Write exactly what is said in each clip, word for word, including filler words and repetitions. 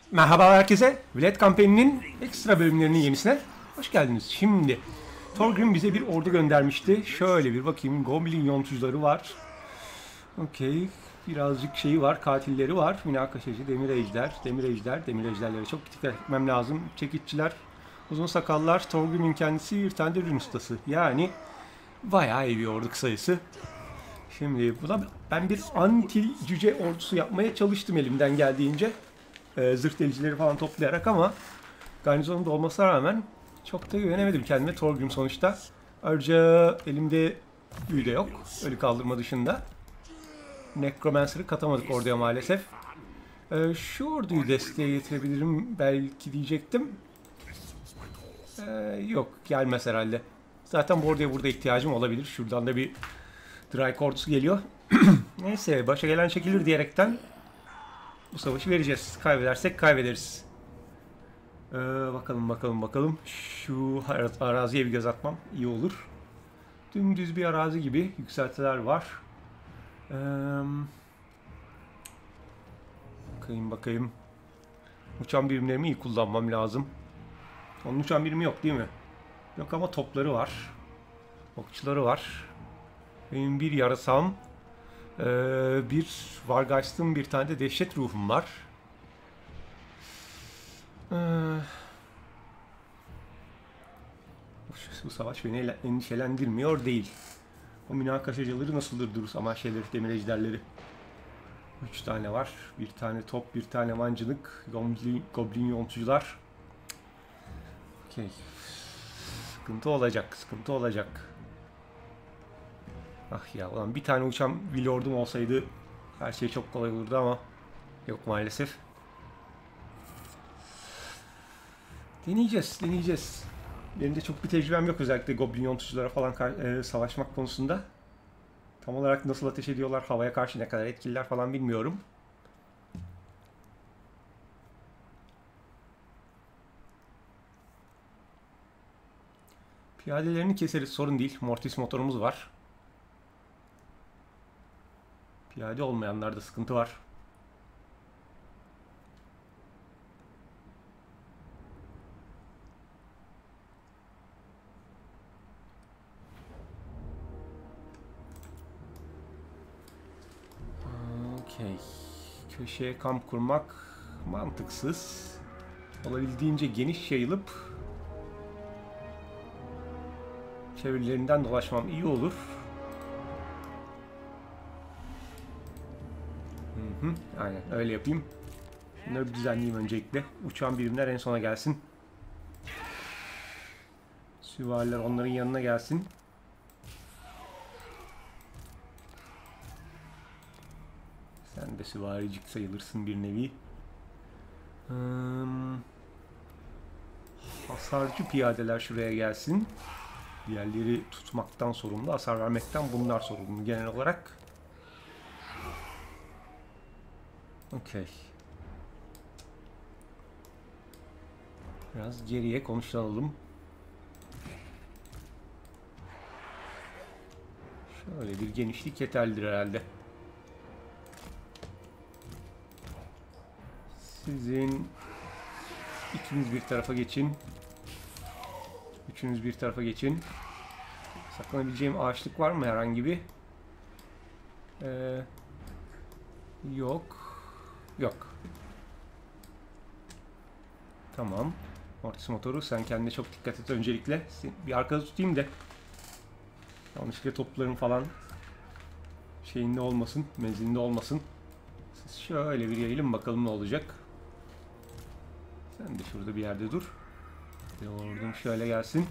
Merhaba herkese. Vlad Campaign'in ekstra bölümlerinin yenisine hoş geldiniz. Şimdi Thorgrim bize bir ordu göndermişti. Şöyle bir bakayım. Goblin yontucuları var. Okey. Birazcık şeyi var. Katilleri var. Münakaşacı, demir ejder, demir ejder, demir ejderlere çok dikkat etmem lazım. Çekiççiler, uzun sakallar, Thorgrim'in kendisi bir tane de rün ustası. Yani bayağı iyi bir ordu sayısı. Şimdi buna ben bir anti cüce ordusu yapmaya çalıştım elimden geldiğince. Ee, zırh delicileri falan toplayarak ama garnizonun da olmasına rağmen çok da güvenemedim kendime. Thorgrim sonuçta. Ayrıca elimde büyü de yok. Ölü kaldırma dışında. Necromancer'ı katamadık orduya maalesef. Ee, şu orduyu desteğe getirebilirim belki diyecektim. Ee, yok gelmez herhalde. Zaten bu orduya burada ihtiyacım olabilir. Şuradan da bir Dryke ordusu geliyor. Neyse başa gelen çekilir diyerekten bu savaşı vereceğiz. Kaybedersek kaybederiz. Ee, bakalım bakalım bakalım. Şu araziye bir göz atmam iyi olur. Dümdüz bir arazi gibi yükseltiler var. Ee, bakayım bakayım. Uçan birimlerimi iyi kullanmam lazım. Onun uçan birimi yok değil mi? Yok ama topları var. Okçuları var. Benim bir yarasam. Ee, bir Vargeist'ın bir tane de dehşet ruhum var. Ee, bu savaş beni endişelendirmiyor değil. O münakaşacıları nasıl durdururuz ama şeyleri, demir ejderleri. Üç tane var. Bir tane top, bir tane mancınık. Goblin, goblin yontucular. Okey. Sıkıntı olacak, sıkıntı olacak. Ah ya, ulan bir tane uçan Willord'um olsaydı her şey çok kolay olurdu ama yok maalesef. Deneyeceğiz, deneyeceğiz. Benim de çok bir tecrübem yok özellikle Goblin yontuculara falan e, savaşmak konusunda. Tam olarak nasıl ateş ediyorlar, havaya karşı ne kadar etkililer falan bilmiyorum. Piyadelerini keseriz, sorun değil. Mortis motorumuz var. Piyade olmayanlarda sıkıntı var. Okey. Köşeye kamp kurmak mantıksız. Olabildiğince geniş yayılıp çevrelerinden dolaşmam iyi olur. Hı hı, aynen öyle yapayım. Bunları bir düzenleyeyim öncelikle. Uçan birimler en sona gelsin. Süvariler onların yanına gelsin. Sen de süvaricik sayılırsın bir nevi. Hmm. Hasarcı piyadeler şuraya gelsin. Diğerleri tutmaktan sorumlu, hasar vermekten bunlar sorumlu genel olarak. Okey. Biraz geriye konuşalım. Şöyle bir genişlik yeterlidir herhalde. Sizin ikiniz bir tarafa geçin. Üçünüz bir tarafa geçin. Saklanabileceğim ağaçlık var mı herhangi bir? Ee, yok. Yok. Tamam. Mortis motoru sen kendine çok dikkat et öncelikle. Bir arkada tutayım da yanlışlıkla topların falan şeyinde olmasın, menzilinde olmasın. Siz şöyle bir yayılın bakalım ne olacak. Sen de şurada bir yerde dur. Ordum şöyle gelsin.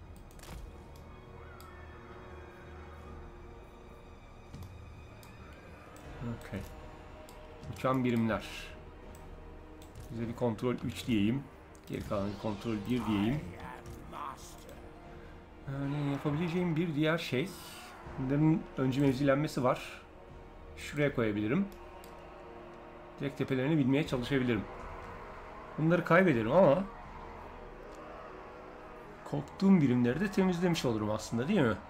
Okay. Uçan birimler. Bize bir kontrol üç diyeyim. Geri kalan kontrol bir diyeyim. Yani yapabileceğim bir diğer şey. Bunların öncü mevzilenmesi var. Şuraya koyabilirim. Direkt tepelerini bilmeye çalışabilirim. Bunları kaybederim ama korktuğum birimleri de temizlemiş olurum aslında değil mi?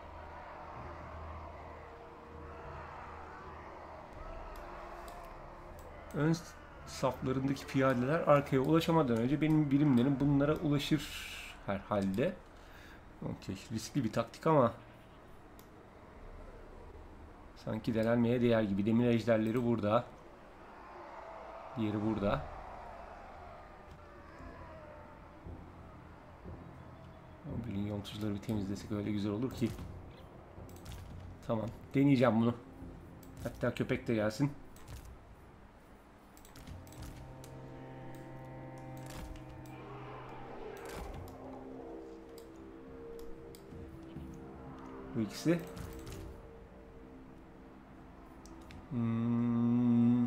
Ön saflarındaki piyadeler arkaya ulaşamadan önce benim birimlerim bunlara ulaşır herhalde. Okey, riskli bir taktik ama sanki denenmeye değer gibi. Demir ejderleri burada. Diğeri burada. Goblin yontucuları bir temizlesek öyle güzel olur ki. Tamam, deneyeceğim bunu. Hatta köpek de gelsin. Bu ikisi. Hmm.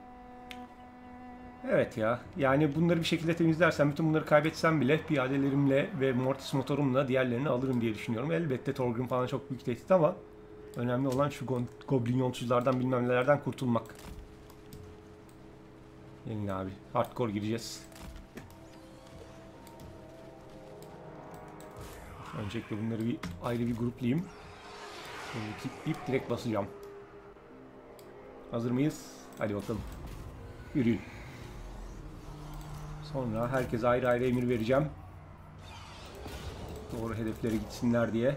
Evet ya. Yani bunları bir şekilde temizlersem, bütün bunları kaybetsem bile piyadelerimle ve Mortis motorumla diğerlerini alırım diye düşünüyorum. Elbette Thorgrim falan çok büyük tehdit ama önemli olan şu go Goblin yontuculardan bilmem nelerden kurtulmak. Gelin abi. Hardcore gireceğiz. Öncelikle bunları bir ayrı bir gruplayayım. Kitleyip direkt basacağım. Hazır mıyız? Hadi bakalım. Yürüyün. Sonra herkese ayrı ayrı emir vereceğim. Doğru hedeflere gitsinler diye.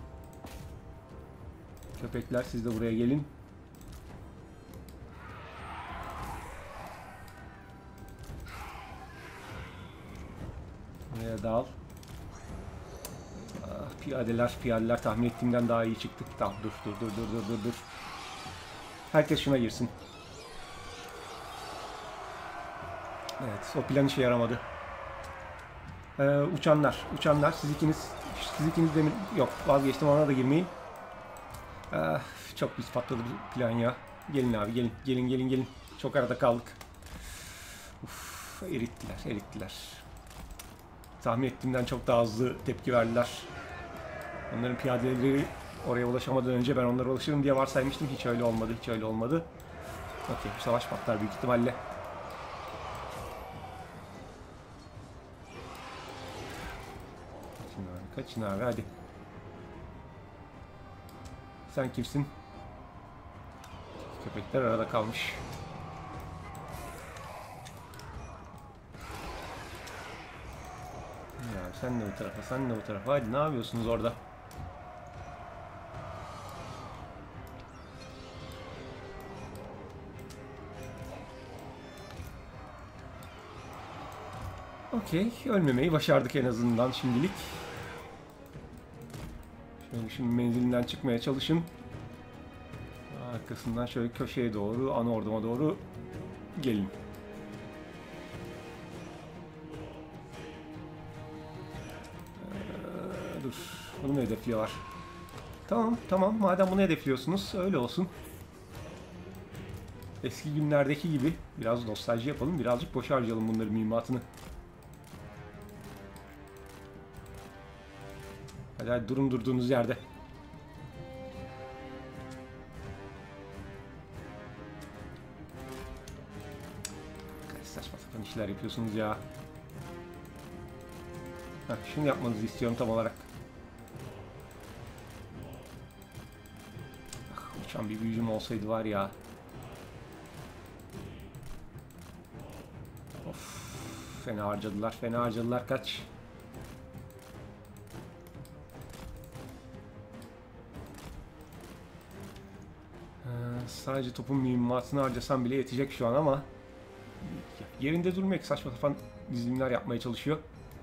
Köpekler siz de buraya gelin. Buraya dal. Ah, piyadeler, piyadeler tahmin ettiğimden daha iyi çıktı. Tamam, dur dur dur dur dur dur dur. Herkes şuna girsin. Evet, o plan işe yaramadı. Ee, uçanlar, uçanlar. Siz ikiniz, siz ikiniz de mi? Yok, vazgeçtim, ona da girmeyin. Ee, çok pis patladı bu plan ya. Gelin abi, gelin, gelin, gelin, gelin. Çok arada kaldık. Uf, erittiler, erittiler. Tahmin ettiğimden çok daha hızlı tepki verdiler. Onların piyadeleri oraya ulaşamadan önce ben onlara ulaşırım diye varsaymıştım. Hiç öyle olmadı, hiç öyle olmadı. Okey, bu savaş patlar büyük ihtimalle. Kaçın abi, kaçın abi, hadi. Sen kimsin? Köpekler arada kalmış. Ya sen de bu tarafa, sen de bu tarafa. Hadi, ne yapıyorsunuz orada? Okey, ölmemeyi başardık en azından şimdilik. Şöyle şimdi menzilinden çıkmaya çalışın. Arkasından şöyle köşeye doğru, ana orduma doğru gelin. Ee, dur, bunu mu hedefliyorlar? Tamam, tamam. Madem bunu hedefliyorsunuz, öyle olsun. Eski günlerdeki gibi biraz nostalji yapalım, birazcık boş harcayalım bunların mühimmatını. Hadi hadi, durun durduğunuz yerde. Kaç saçma sapan işler yapıyorsunuz ya. Heh, şunu yapmanızı istiyorum tam olarak. Ah, uçan bir büyücüm olsaydı var ya. Of, fena harcadılar, fena harcadılar, kaç. Sadece topun mühimmatını harcasam bile yetecek şu an ama yerinde durmayıp saçma sapan dizilimler yapmaya çalışıyor.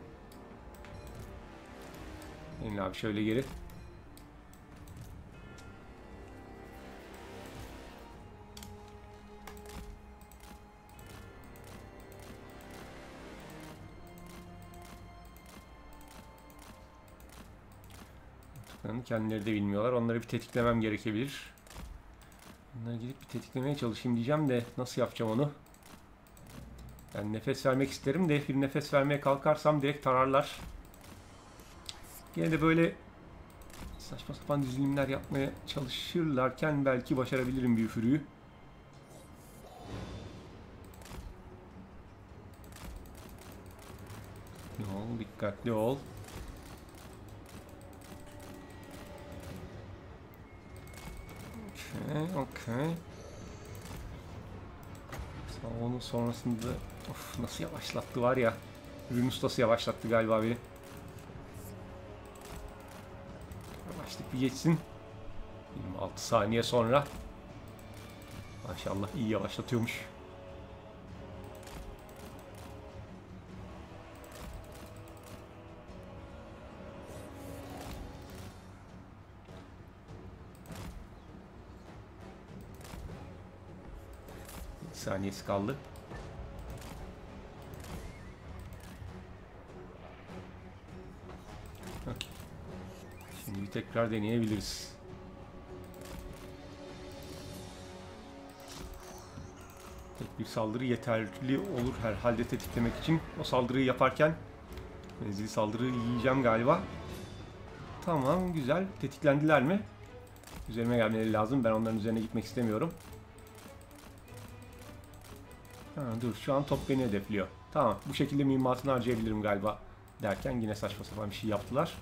Gelin abi şöyle geri. Kendileri de bilmiyorlar. Onları bir tetiklemem gerekebilir. Onları gidip bir tetiklemeye çalışayım diyeceğim de nasıl yapacağım onu? Yani nefes vermek isterim de bir nefes vermeye kalkarsam direkt tararlar. Yine de böyle saçma sapan dizilimler yapmaya çalışırlarken belki başarabilirim bir üfürüğü. Ne ol, dikkatli ol. Okey, okey. Ama onun sonrasında of, nasıl yavaşlattı var ya. Ürün ustası yavaşlattı galiba beni. Yavaşlık bir geçsin. yirmi altı saniye sonra. Maşallah iyi yavaşlatıyormuş. bir saniyesi kaldı. Okay. Şimdi bir tekrar deneyebiliriz. Tek bir saldırı yeterli olur herhalde tetiklemek için. O saldırıyı yaparken menzili saldırıyı yiyeceğim galiba. Tamam, güzel. Tetiklendiler mi? Üzerime gelmeleri lazım. Ben onların üzerine gitmek istemiyorum. Ha, dur, şu an top beni hedefliyor. Tamam, bu şekilde mühimmatını harcayabilirim galiba derken yine saçma sapan bir şey yaptılar.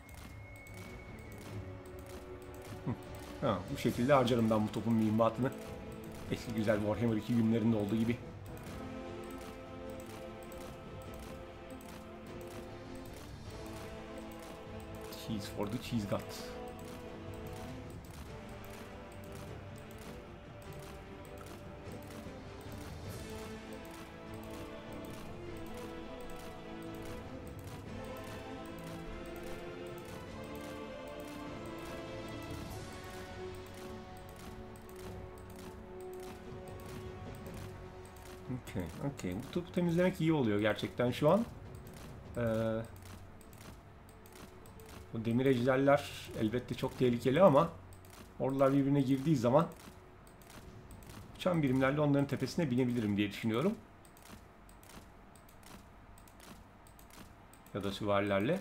Ha, bu şekilde harcarım ben bu topun mühimmatını. Eski güzel Warhammer iki günlerinde olduğu gibi. Cheese for the cheese gut. Okay, okay. Bu topu temizlemek iyi oluyor gerçekten şu an. Ee, bu demir ejderler elbette çok tehlikeli ama ordular birbirine girdiği zaman uçan birimlerle onların tepesine binebilirim diye düşünüyorum. Ya da süvarilerle.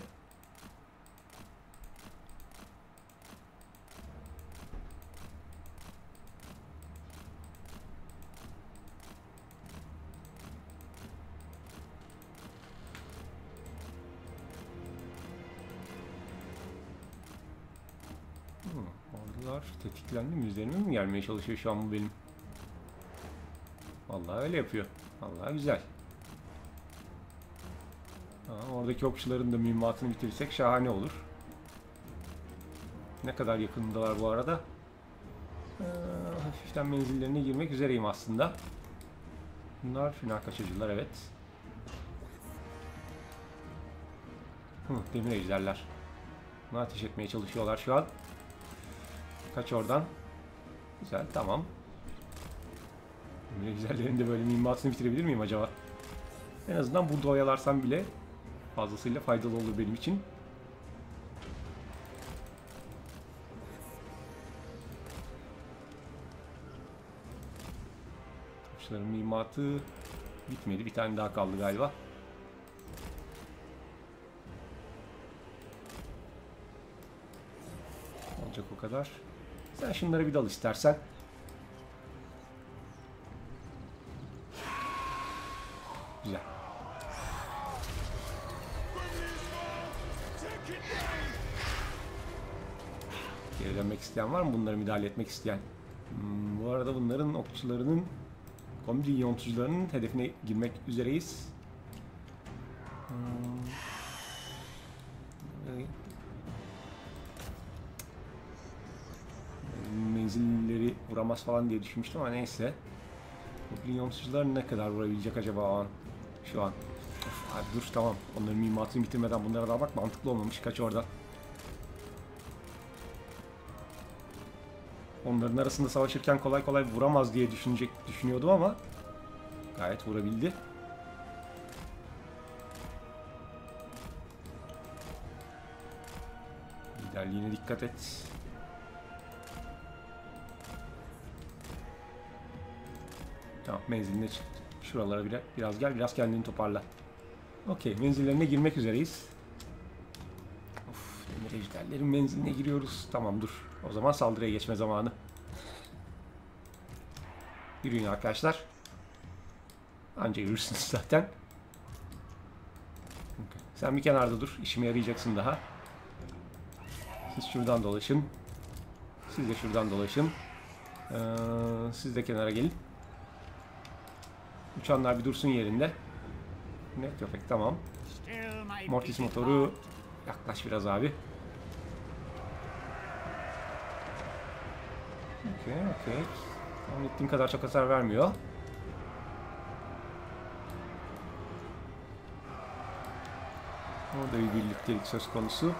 Ordular tetiklendi mi? Üzerime mi gelmeye çalışıyor şu an bu benim? Vallahi öyle yapıyor. Vallahi güzel. Ha, oradaki okçuların da mühimmatını bitirirsek şahane olur. Ne kadar yakındalar bu arada? Ee, hafiften menzillerine girmek üzereyim aslında. Bunlar final kaçırıcılar, evet. Hı, demir ejderler. Buna ateş etmeye çalışıyorlar şu an. Kaç oradan. Güzel, tamam. Demir ejderlerin de böyle mühimmatını bitirebilir miyim acaba? En azından burada oyalarsam bile fazlasıyla faydalı olur benim için. Topçuların mühimmatı bitmedi. Bir tane daha kaldı galiba. Olacak o kadar. Sen şunlara bir dal istersen. Güzel. Geri dönmek isteyen var mı? Bunları müdahale etmek isteyen. Hmm, bu arada bunların okçularının, kombi yontucularının hedefine girmek üzereyiz. Hmm. Menzilleri vuramaz falan diye düşünmüştüm ama neyse. Goblin yontucular ne kadar vurabilecek acaba o an? Şu an. Of, abi dur, tamam. Onların mühimmatını bitirmeden bunlara dalmak mantıklı olmamış. Kaç orada. Onların arasında savaşırken kolay kolay vuramaz diye düşünecek düşünüyordum ama gayet vurabildi. Liderliğine dikkat et. Tamam, menziline çıktı. Şuralara biraz, biraz gel, biraz kendini toparla. Okey, menzillerine girmek üzereyiz. Of, demir ejderlerin menziline giriyoruz. Tamam, dur. O zaman saldırıya geçme zamanı. Yürüyün arkadaşlar. Anca yürürsünüz zaten. Okay. Sen bir kenarda dur. İşime yarayacaksın daha. Siz şuradan dolaşın. Siz de şuradan dolaşın. Ee, siz de kenara gelin. Uçanlar bir dursun yerinde. Ne köpek, tamam. Mortis motoru yaklaş biraz abi. Okey okey. Tahmin ettiğim kadar çok hasar vermiyor. Orada bir birliktelik söz konusu.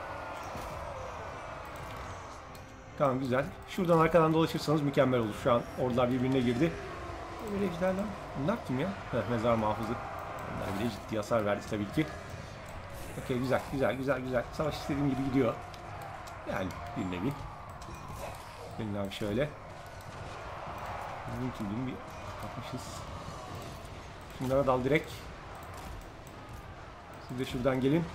Tamam, güzel. Şuradan arkadan dolaşırsanız mükemmel olur. Şu an ordular birbirine girdi. Böyle ejderler. Bunlar kim ya? Heh, mezar muhafızı. Bunlar bile ciddi hasar verdi tabii ki. Okey, güzel güzel güzel güzel. Savaş istediğim gibi gidiyor. Yani bir nevi. Gelin abi şöyle. Mümkün değil mi? Bir kapatmışız. Şunlara dal direkt. Siz de şuradan gelin.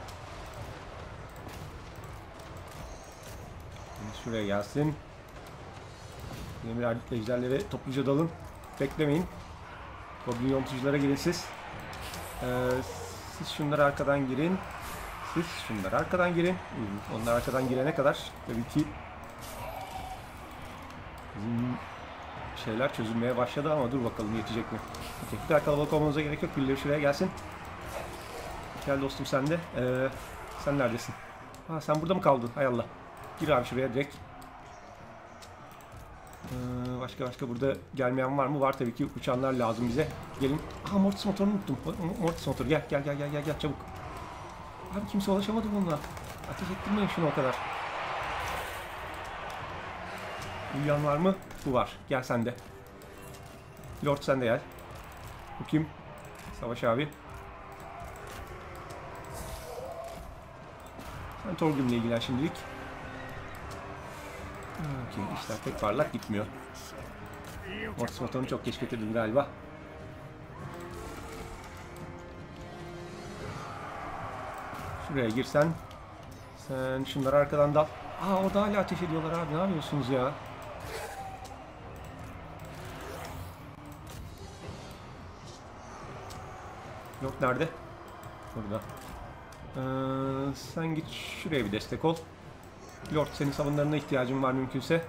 Şuraya gelsin. Demir ardit ejderlere topluca dalın. Beklemeyin. Goblin yontuculara gelin siz. Ee, siz şunları arkadan girin. Siz şunları arkadan girin. Onlar arkadan girene kadar tabii ki bizim şeyler çözülmeye başladı ama dur bakalım yetecek mi? Okay, bu kadar kalabalık olmanıza gerek yok. Birileri şuraya gelsin. Gel dostum sen de. Ee, sen neredesin? Ha, sen burada mı kaldın? Hay Allah. Gir abi şuraya direkt. Ee, başka başka burada gelmeyen var mı? Var tabii ki. Uçanlar lazım bize. Gelin. Aha, Mortis motorunu unuttum. Mortis motoru gel gel gel gel gel gel çabuk. Abi kimse ulaşamadı bununla. Ateş ettirmeyin şunu o kadar. Uyuyan var mı? Bu var. Gel sen de. Lord sen de gel. Bu kim? Savaş abi. Sen Torgrim'le ilgilen şimdilik. Okay, işler pek parlak gitmiyor. Mortis motorunu çok geç getirdim galiba. Şuraya girsen. Sen şunları arkadan dal. Aa, orada hala ateş ediyorlar abi. Ne yapıyorsunuz ya? Yok, nerede? Burada. Ee, sen git şuraya bir destek ol. Lord, senin savunlarına ihtiyacım var mümkünse.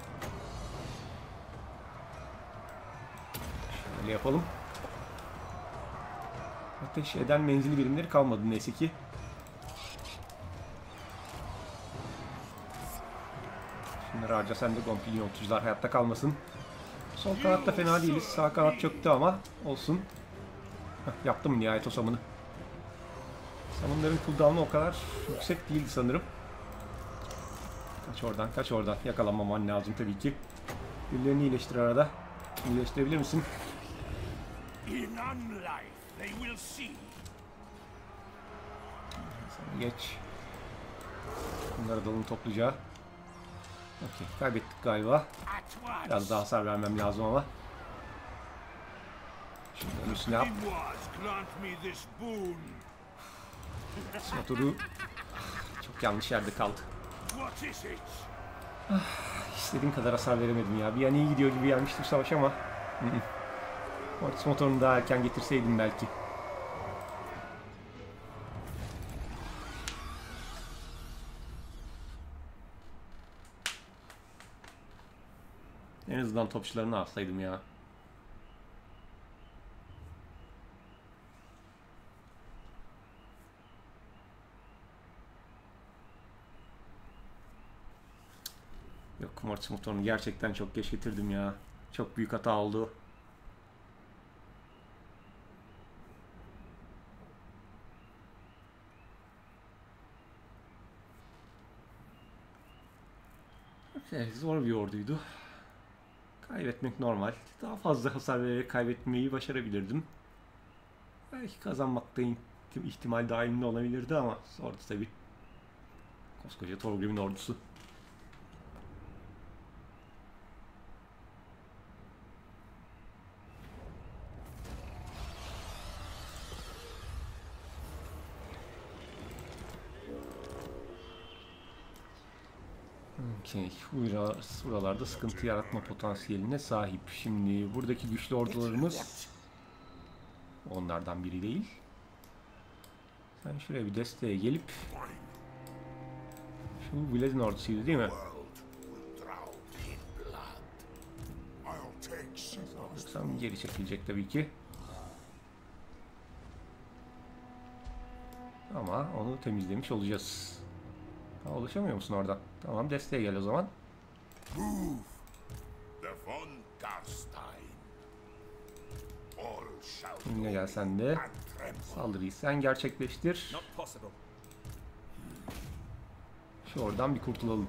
Şöyle yapalım. Ateş eden menzili birimleri kalmadı neyse ki. Şunları harca sen de, Goblin yontucular hayatta kalmasın. Sol kanatta fena değiliz. Sağ kanat çöktü ama olsun. Heh, yaptım nihayet o samını. Samınların cooldown'u o kadar yüksek değildi sanırım. Kaç oradan, kaç oradan. Yakalanmaman lazım tabii ki. Birilerini iyileştir arada. İyileştirebilir misin? Sana geç. Bunları dalın toplayacağı. Okey, kaybettik galiba. Biraz daha hasar vermem lazım ama. Şimdi üstüne yap. Motoru çok yanlış yerde kaldı. Ah, istediğim kadar hasar veremedim ya. Bir an iyi gidiyor gibi gelmiştim savaş ama. Mortis motorunu daha erken getirseydim belki. En azından topçularını alsaydım ya. Yok, Mortis motorunu gerçekten çok geç getirdim ya. Çok büyük hata oldu. Okay, zor bir orduydu. Kaybetmek normal. Daha fazla hasar vererek kaybetmeyi başarabilirdim. Belki kazanmakta ihtimal dahilinde olabilirdi ama zordu tabi. Koskoca Torgrim'in ordusu. Okay. Buralarda sıkıntı yaratma potansiyeline sahip. Şimdi buradaki güçlü ordularımız onlardan biri değil. Sen şuraya bir desteğe gelip, şu Vlad'in ordusuydu değil mi? Sen geri çekilecek tabii ki. Ama onu temizlemiş olacağız. Ha, ulaşamıyor musun oradan? Tamam, desteğe gel o zaman. Yine gel sen de. Saldırıyı sen gerçekleştir. Şu oradan bir kurtulalım.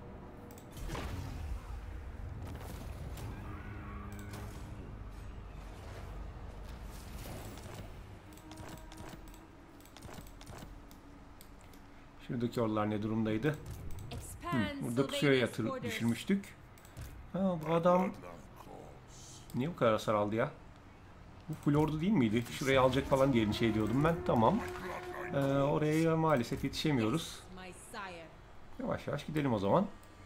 Şuradaki orlar ne durumdaydı? Hmm, burada pusuya yatır düşürmüştük. Ha, bu adam niye bu kadar hasar aldı ya? Bu full ordu değil miydi? Şurayı alacak falan diye şey diyordum ben. Tamam. Ee, oraya maalesef yetişemiyoruz. Yavaş yavaş gidelim o zaman.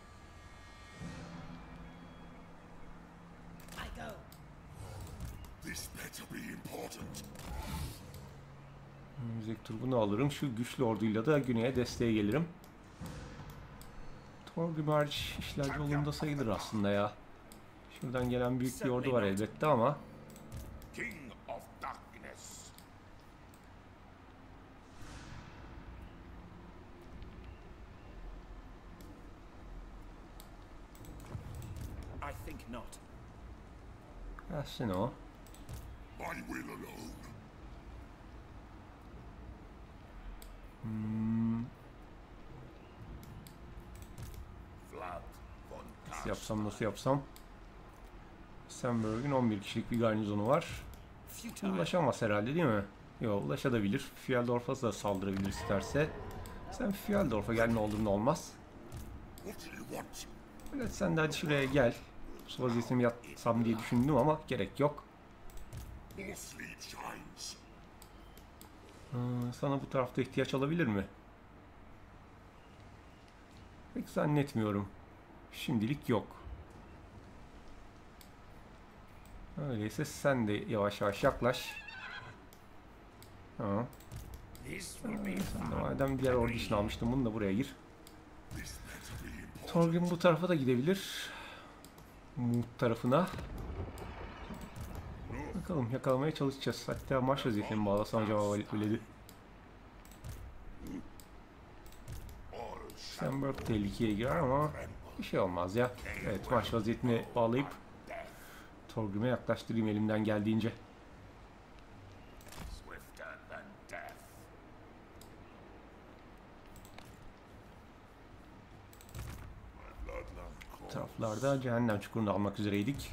Müzik tur bunu alırım. Şu güçlü orduyla da güneye desteğe gelirim. Torgrimarch işler yolunda sayılır aslında ya. Şuradan gelen büyük bir ordu var elbette ama gelsin o. Hmm. Nasıl yapsam nasıl yapsam. Semberg'in on bir kişilik bir garnizonu var. Ulaşamaz herhalde değil mi? Yok, ulaşabilir. Fjeldorf'a da saldırabilir isterse. Sen Fjeldorf'a gel, ne olur ne olmaz. Evet, sen de hadi şuraya gel. Su vaziyetimi yatsam diye düşündüm ama gerek yok. Hmm, sana bu tarafta ihtiyaç olabilir mi? Pek zannetmiyorum. Şimdilik yok. Öyleyse sen de yavaş yavaş yaklaş. Ha. Sen de madem diğer ordu için almıştım, bunu da buraya gir. Thorgrim bu tarafa da gidebilir. Mut tarafına. Bakalım, yakalamaya çalışacağız. Hatta marş vaziyetini mi bağlasam acaba öyleydi. Semberg tehlikeye girer ama bir şey olmaz ya. Evet, marş vaziyetini bağlayıp Thorgrim'e yaklaştırayım elimden geldiğince. Taraflarda cehennem çukurunu almak üzereydik.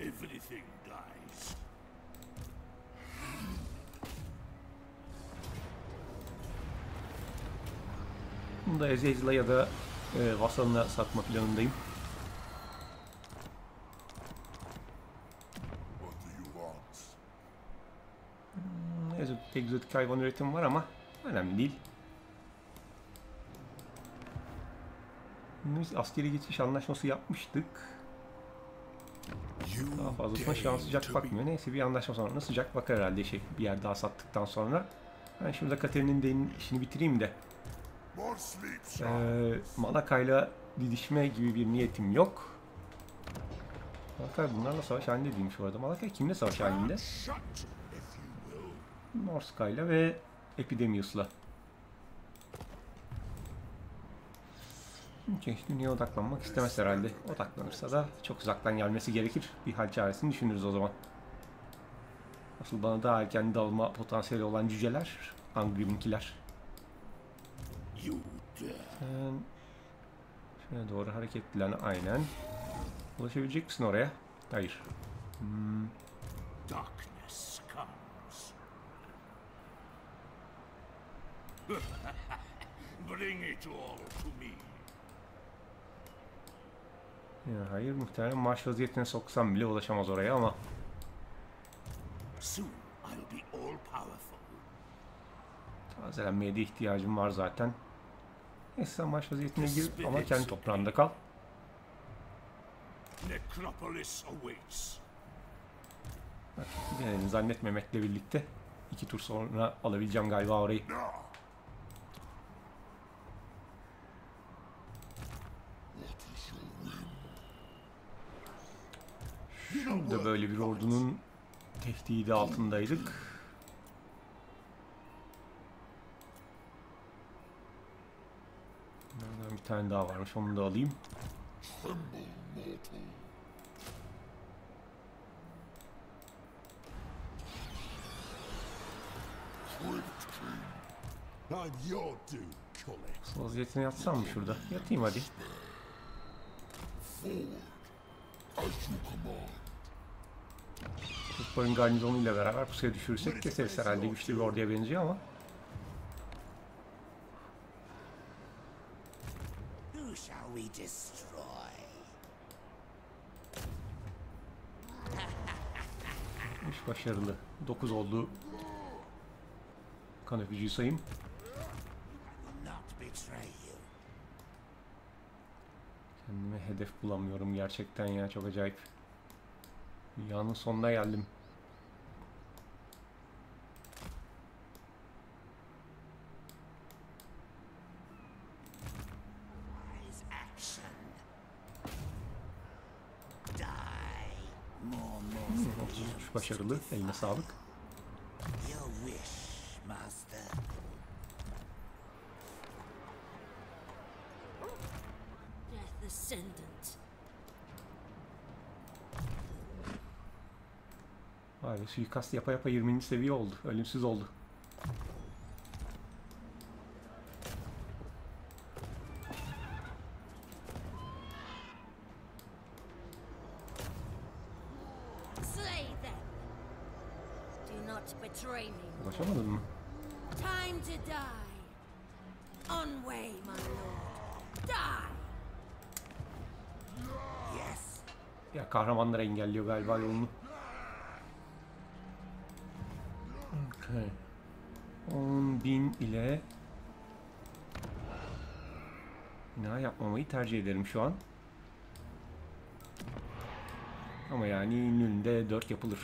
Bunu da Ezreal'a ya da e, Vasal'ına satma planındayım. Hmm, egzotik hayvan üretimi var ama önemli değil. Biz askeri geçiş anlaşması yapmıştık. Daha fazlasına şu an sıcak bakmıyor. Neyse, bir anlaşma sonra sıcak bakar herhalde şey, bir yer daha sattıktan sonra. Ben şurada Katerin'in de işini bitireyim de. Ee, Malaka'yla didişme gibi bir niyetim yok. Malaka bunlarla savaş halinde değilmiş bu arada. Malaka kimle savaş halinde? Norska'yla ve Epidemius'la. Çünkü dünyaya odaklanmak istemez herhalde. Odaklanırsa da çok uzaktan gelmesi gerekir. Bir hal çaresini düşünürüz o zaman. Asıl bana daha erken dalma potansiyeli olan cüceler, Angrim'inkiler. Sen şuraya doğru hareketlen, aynen. Ulaşabilecek misin oraya? Hayır. Hmm. Ya hayır, muhtemelen marş vaziyetine soksam bile ulaşamaz oraya ama. Tazelenmeye de ihtiyacım var zaten. Neyse, sen marş vaziyetine gir ama kendi toprağında kal. Bak, yani zannetmemekle birlikte iki tur sonra alabileceğim galiba orayı. Şurada böyle bir ordunun tehdidi altındaydık. Bir tane daha varmış, onu da alayım. Vaziyetine yatsam mı şurada? Yatayım hadi. Türklerin garnizonuyla beraber pusuya düşürürsek keseriz herhalde. Güçlü bir orduya benziyor ama. İş başarılı. dokuz oldu. Kan öpücüğü sayayım. Kendime hedef bulamıyorum gerçekten ya, çok acayip. Dünyanın sonuna geldim. Hmm, otuz üç başarılı. Eline sağlık. Vay be, suikast yapa yapa yirminci seviye oldu. Ölümsüz oldu. Ulaşamadın mı? Ya kahramanlar engelliyor galiba yolunu. Okay. on bin ile bina yapmamayı tercih ederim şu an. Ama yani ünlünde dört yapılır.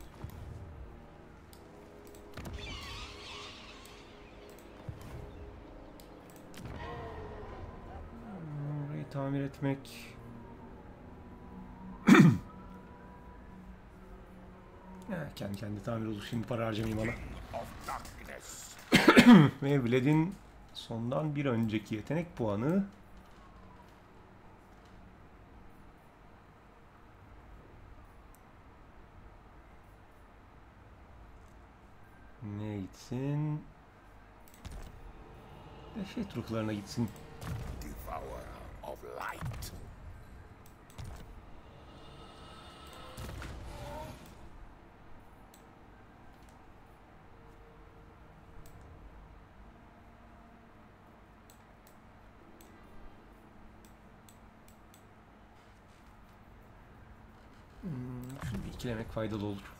Burayı tamir etmek. Ya, kendi kendi tamir olur. Şimdi para harcamayayım ona. Ve Vlad'in sondan bir önceki yetenek puanı ne gitsin? Dehşet ruhlarına gitsin. Hmm, şunu bir ikilemek faydalı olur.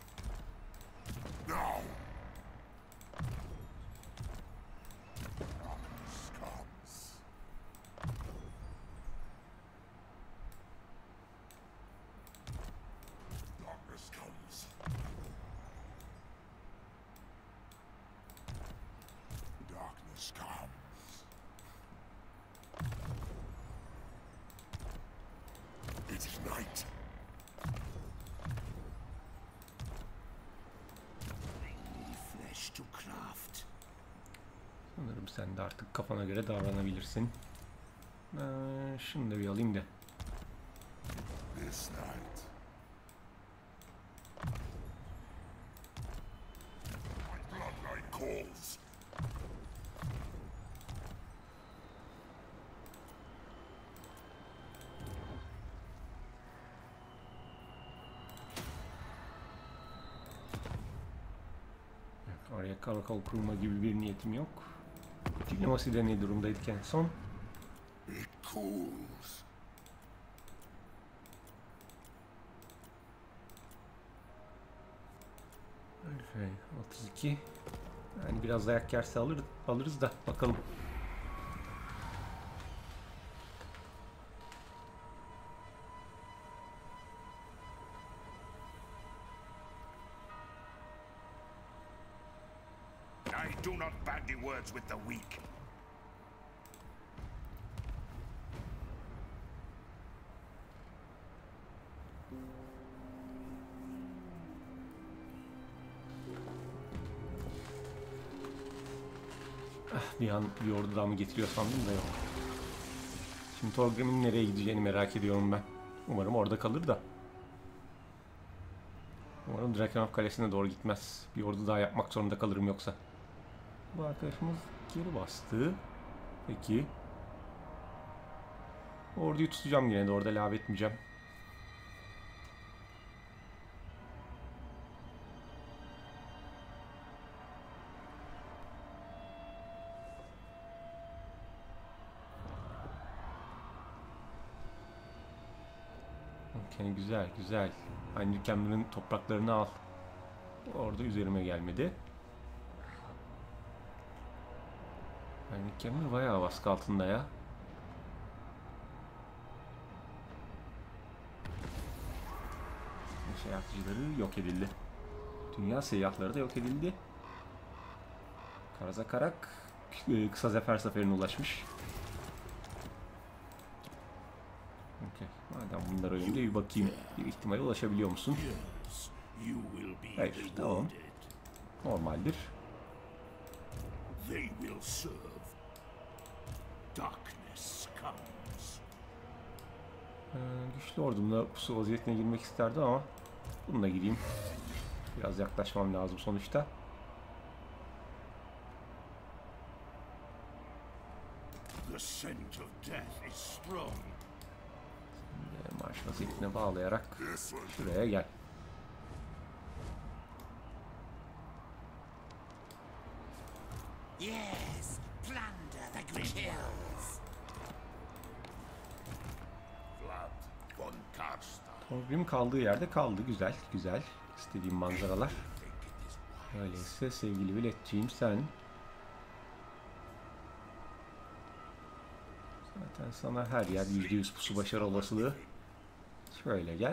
Sanırım sen de artık kafana göre davranabilirsin. Ee, şunu da bir alayım da. Araya karakol kurma gibi bir niyetim yok. Diplomaside ne durumdaydık en son? Okay, otuz iki. Yani biraz dayak yerse alır, alırız da bakalım. I do not bandy words with the weak. Ah, bir an bir ordu daha mı getiriyor sandım da yok. Şimdi Thorgrim'in nereye gideceğini merak ediyorum ben. Umarım orada kalır da. Umarım Drakenhof Kalesi'ne doğru gitmez. Bir ordu daha yapmak zorunda kalırım yoksa. Bu arkadaşımız geri bastı. Peki. Orduyu tutacağım yine de, orada lave etmeyeceğim. Okay, güzel güzel. Aynı Cameron'ın topraklarını al. Orada üzerime gelmedi. Aynı Cameron bayağı baskı altında ya. Seyahatçileri yok edildi. Dünya seyahatları da yok edildi. Karazakarak kısa zafer seferine ulaşmış. Okay. Madem bunlar öyle bir bakayım. Bir ihtimale ulaşabiliyor musun? Hayır, tamam. Normaldir. Ee, güçlü ordumla pusu vaziyetine girmek isterdim ama bununla gireyim. Biraz yaklaşmam lazım sonuçta. Marş vaziyetine bağlayarak şuraya gel. Yes, plunder the kills. Thorgrim kaldığı yerde kaldı. Güzel, güzel. İstediğim manzaralar. Öyleyse sevgili biletçiyim sen. Zaten sana her yer yüzde yüz pusu başarı olasılığı. Şöyle gel.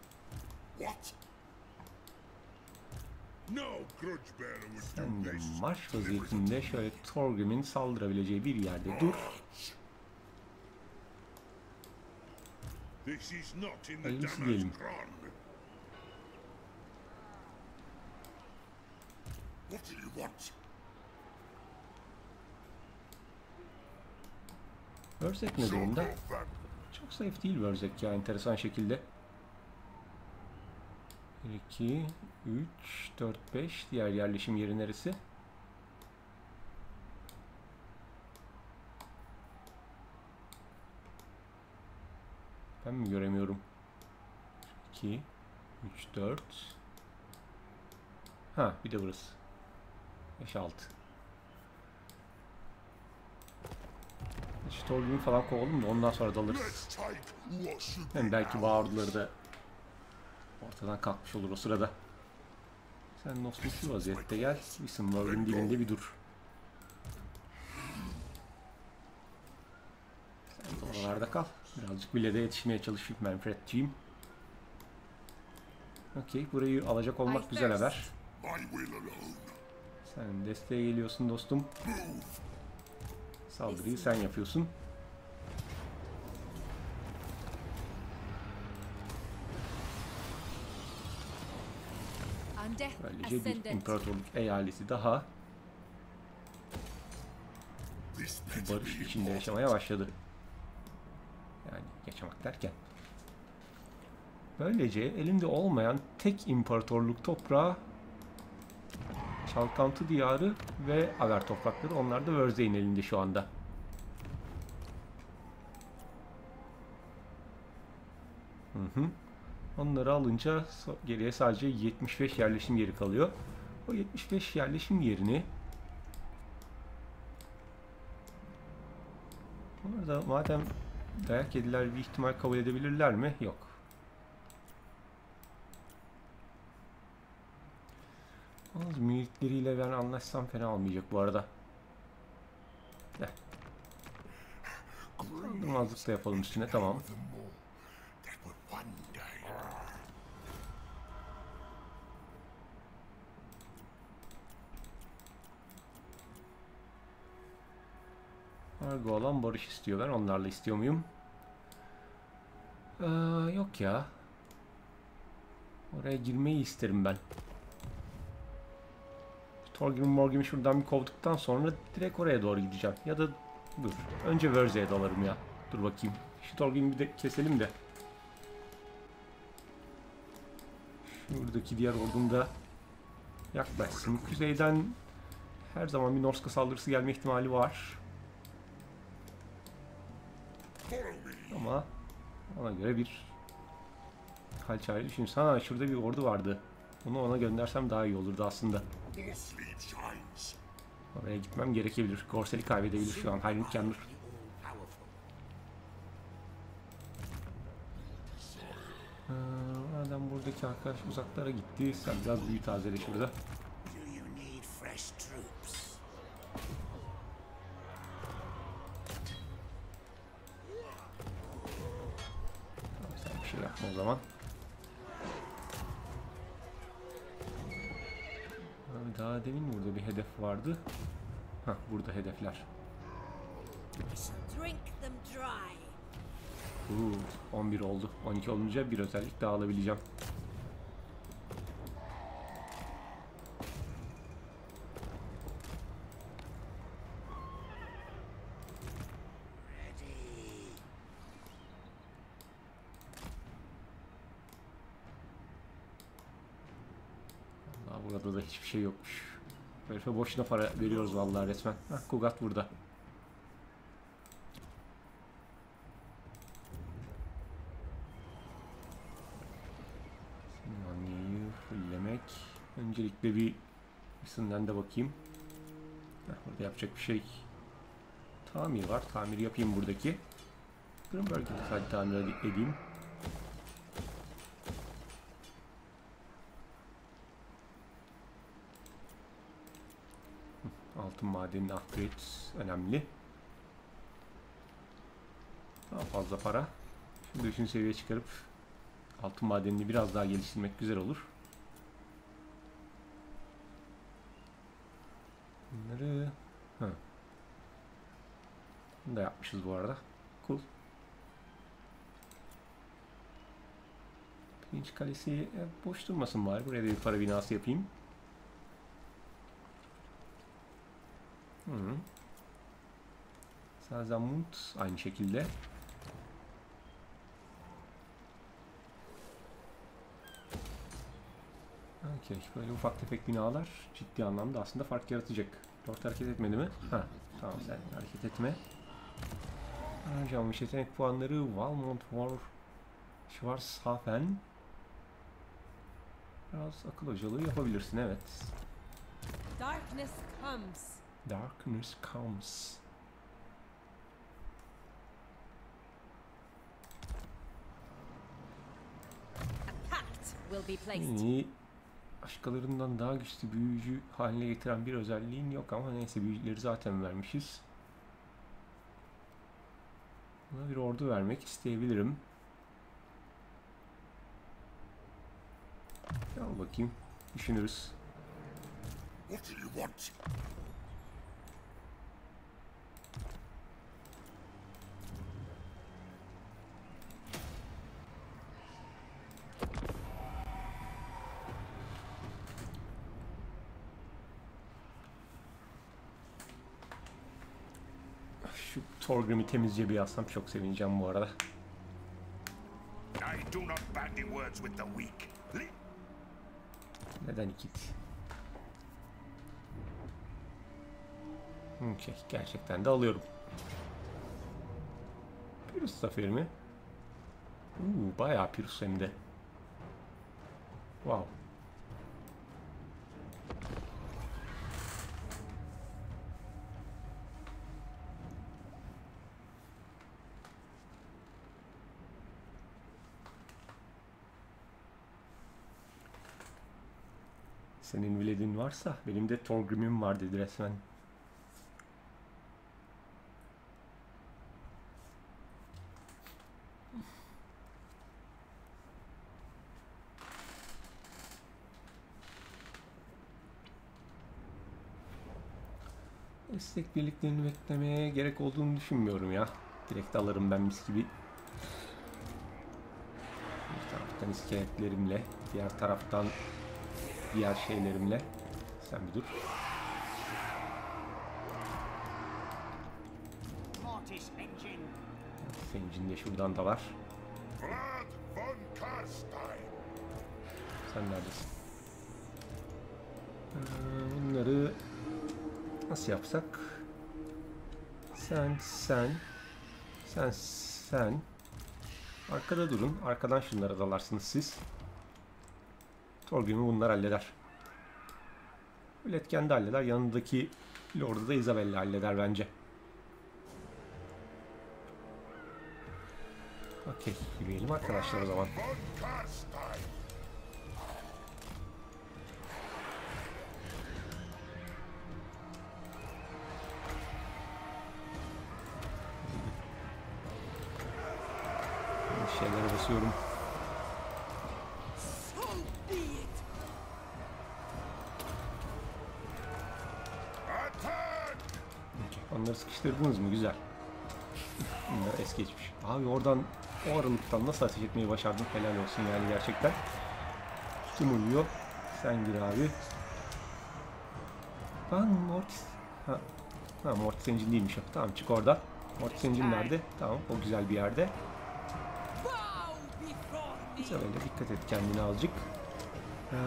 Sen de marş vaziyetinde şöyle Thorgrim'in saldırabileceği bir yerde dur. Hayırlısı diyelim. Verzek ne durumda? Çok zayıf değil Verzek ya, enteresan şekilde. bir, iki, üç, dört, beş. Diğer yerleşim yeri neresi? Ben mi göremiyorum? iki, üç, dört. Ha, bir de burası. beş, altı. İşte Thorgrim'i falan kovalım da ondan sonra dalırız. Hem belki bağırdıları da ortadan kalkmış olur o sırada. Sen dostum şu vaziyette gel. Wissenborg'un dilinde bir dur. Sen de oralarda kal. Birazcık bile de yetişmeye çalışayım Manfred'ciğim. Okey, burayı alacak olmak güzel haber. Sen desteğe geliyorsun dostum. Saldırıyı sen yapıyorsun. Böylece bir imparatorluk eyaleti daha barış içinde yaşamaya başladı. Yani yaşamak derken. Böylece elinde olmayan tek imparatorluk toprağı Çalkantı Diyarı ve Aver toprakları. Onlar da Wörzek'in elinde şu anda. Hı hı. Onları alınca geriye sadece yetmiş beş yerleşim yeri kalıyor. O yetmiş beş yerleşim yerini orada madem dayak yediler, bir ihtimal kabul edebilirler mi? Yok. Az müritleriyle ben anlaşsam fena olmayacak bu arada. De. Kandırmazlık da yapalım üstüne, tamam. Argo olan barış istiyor. Ben onlarla istiyor muyum? Ee, yok ya. Oraya girmeyi isterim ben. Thorgrim Morgrim'i şuradan bir kovduktan sonra direkt oraya doğru gideceğim. Ya da dur. Önce Wörzek'e dalarım ya. Dur bakayım. Şu Torgrim'i bir de keselim de. Şuradaki diğer ordum da yaklaşsın. Kuzeyden her zaman bir Norska saldırısı gelme ihtimali var. Ama ona göre bir hal çare düşünsün. Ha, şurada bir ordu vardı. Onu ona göndersem daha iyi olurdu aslında. Oraya gitmem gerekebilir. Gorsel'i kaybedebilir şu an. Heinrich Kenner. Ee, adam buradaki arkadaş uzaklara gitti. Sen biraz büyü tazele şurada. Sen bir şey yapma o zaman. Daha demin burada bir hedef vardı. Hah, burada hedefler. Uuu, on bir oldu. on iki olunca bir özellik daha alabileceğim. Vallahi burada da hiçbir şey yokmuş. Herife boşuna para veriyoruz vallahi resmen. Hah, Kugat burada. Sinani'yi fullemek. Öncelikle bir isimden de bakayım. Heh, burada yapacak bir şey. Tamir var. Tamir yapayım buradaki. Grunberg'i hadi tamir edeyim. Altın madeninin upgrade önemli. Daha fazla para. Şimdi üçüncü seviyeye çıkarıp altın madenini biraz daha geliştirmek güzel olur. Bunları ha. Bunu da yapmışız bu arada. Cool. Pirinç kalesi e, boş durmasın bari. Buraya da bir para binası yapayım. Hı. Sazamut aynı şekilde. Okay, böyle ufak tefek binalar ciddi anlamda aslında fark yaratacak. Lord hareket etmedi mi? Ha, tamam sen hareket etme. Harcamış yetenek puanları Valmont War Schwarzhafen. Biraz akıl hocalığı yapabilirsin, evet. Darkness comes. Darkness comes. A pact will be placed. İyi. Başkalarından daha güçlü büyücü haline getiren bir özelliğin yok ama neyse, büyücüleri zaten vermişiz. Buna bir ordu vermek isteyebilirim. Al bakayım. Düşünürüz. What do you want? Şu Torgrim'i temizce bir yazsam çok sevineceğim bu arada. I do not bandy words with the weak. Neden iki? Okay, gerçekten de alıyorum. Pyrrhus zaferi mi? Uuu, bayağı Pyrrhus hem de. Wow. Senin Vlad'in varsa benim de Torgrim'im var dedi resmen. Destek birliklerini beklemeye gerek olduğunu düşünmüyorum ya. Direkt alırım ben mis gibi. Bir taraftan iskeletlerimle, diğer taraftan diğer şeylerimle. Sen bir dur. Senin de şuradan da var. Vlad von Karstein. Sen neredesin? Ee, bunları nasıl yapsak? Sen, sen, sen, sen. Arkada durun. Arkadan şunlara dalarsınız siz. Thorgrim'i bunlar halleder. Vlad kendi halleder. Yanındaki Lord'u da Isabella halleder bence. Okey. Yürüyelim arkadaşlar o zaman. Von Karstein. Bir şeylere basıyorum. So be it. Attack! Okey. Onları sıkıştırdınız mı? Güzel. Bunlar es geçmiş. Abi oradan o aralıktan nasıl ateş etmeyi başardın? Helal olsun yani gerçekten. Kim uyuyor? Sen gir abi. Lan Mortis. Ha. Ha Mortis Engine değilmiş o. Tamam çık orada. Mortis Engine nerede? Tamam o güzel bir yerde. Bow before me. Isabella dikkat et kendine azıcık. Ee,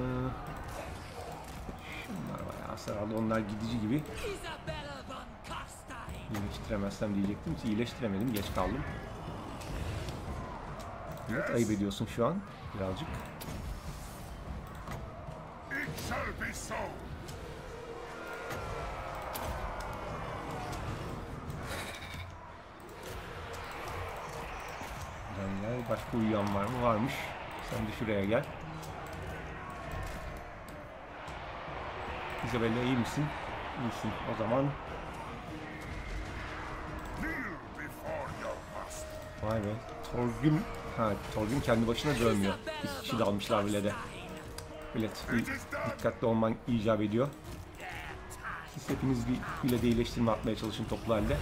şunlar bayağı sararlı. Onlar gidici gibi. Isabella von Karstein. İyileştiremezsem diyecektim. İyileştiremedim. Geç kaldım. Evet ayıp ediyorsun şu an. Birazcık. It shall be so. Gel, başka uyuyan var mı? Varmış. Sen de şuraya gel. Isabella iyi misin? İyisin. O zaman Kneel before your master. vay be. Thorgrim ha Thorgrim kendi başına dönmüyor. İki kişi dalmışlar bile de. Millet bir dikkatli olman icap ediyor. Siz hepiniz bir bile iyileştirme atmaya çalışın toplu halde.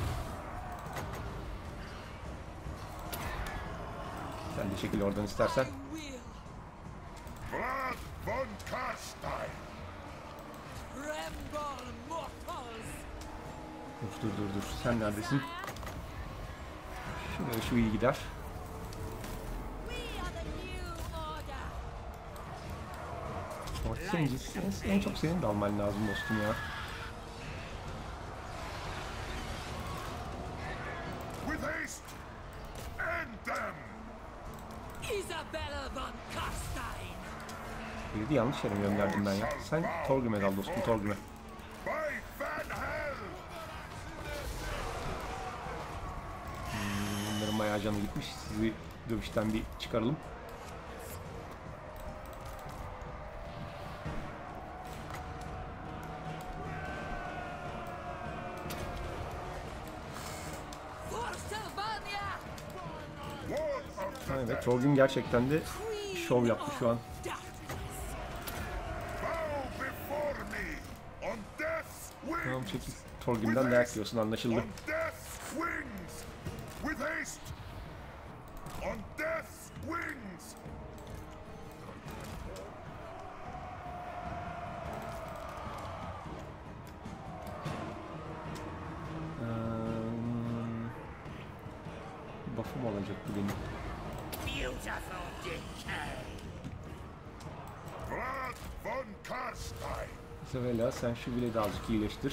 Sen de çekil oradan istersen. Will Vlad von Karstein. tremble mortals. Dur dur dur dur. Sen neredesin? Şuraya şu iyi gider. We are the new order. Mortis Engine. En çok senin de alman lazım dostum ya. With haste. End them. Isabella von Karstein. Bir de yanlış yere mi gönderdim ben ya. Sen Thorgrim'e dal dostum Thorgrim'e. By Van Hell. Bunların bayağı canı gitmiş. Sizi dövüşten bir çıkaralım. For Sylvania. Wall of Ha, evet Thorgrim gerçekten de şov yaptı şu an. bow before me. On death's wings. Tamam çekil. Thorgrim'den dayak yiyorsun anlaşıldı. On death's wings. With haste. On death's wings. Ee, buff'um olacak bu benim. Beautiful decay. Vlad von Karstein. Isabella sen şu bile de azıcık iyileştir.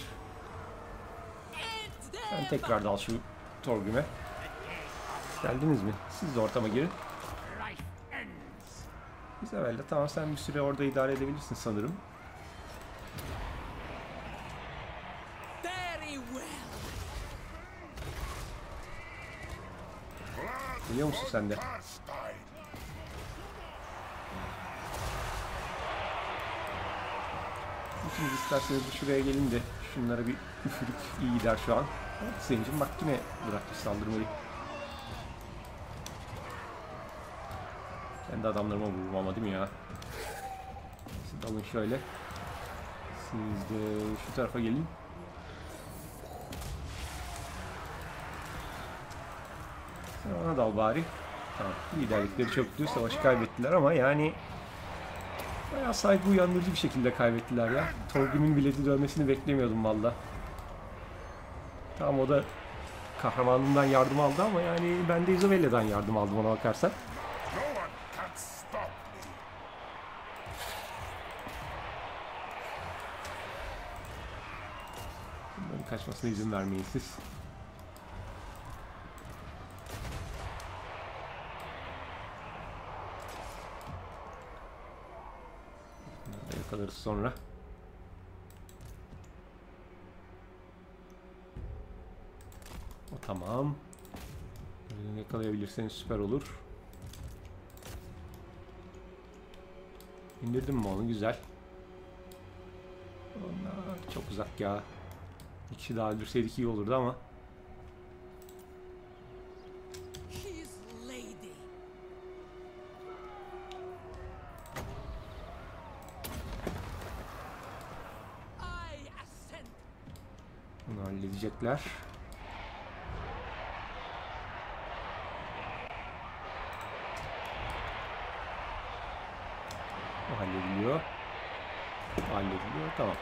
End Sen them. tekrar dal şu Thorgrim'e. Geldiniz mi? Siz de ortama girin. Life ends. Isabella tamam sen bir süre orada idare edebilirsin sanırım. Very well. Vlad Biliyor musun sen de? Karstein. Şimdi isterseniz bir şuraya gelin de şunlara bir üfürük iyi gider şu an. Zencim bak yine bıraktı saldırmayı. Kendi adamlarıma vururum ama değil mi ya? Siz alın şöyle. Siz de şu tarafa gelin. Sen ona dal bari. Tamam. Liderlikleri çöktü. Savaşı kaybettiler ama yani bayağı saygı uyandırıcı bir şekilde kaybettiler ya. Thorgrim'in bileti dönmesini beklemiyordum valla. Tamam o da kahramanından yardım aldı ama yani ben de Isabella'dan yardım aldım ona bakarsan. No one can stop me. Bunların kaçmasına izin vermeyin siz. Bunları da yakalarız sonra. O tamam. Birini yakalayabilirseniz süper olur. İndirdim mi onu? Güzel. Onlar çok uzak ya. Bir kişi daha öldürseydik iyi olurdu ama. His lady. I ascend. Bunu halledecekler. O hallediliyor. Hallediliyor. Tamam.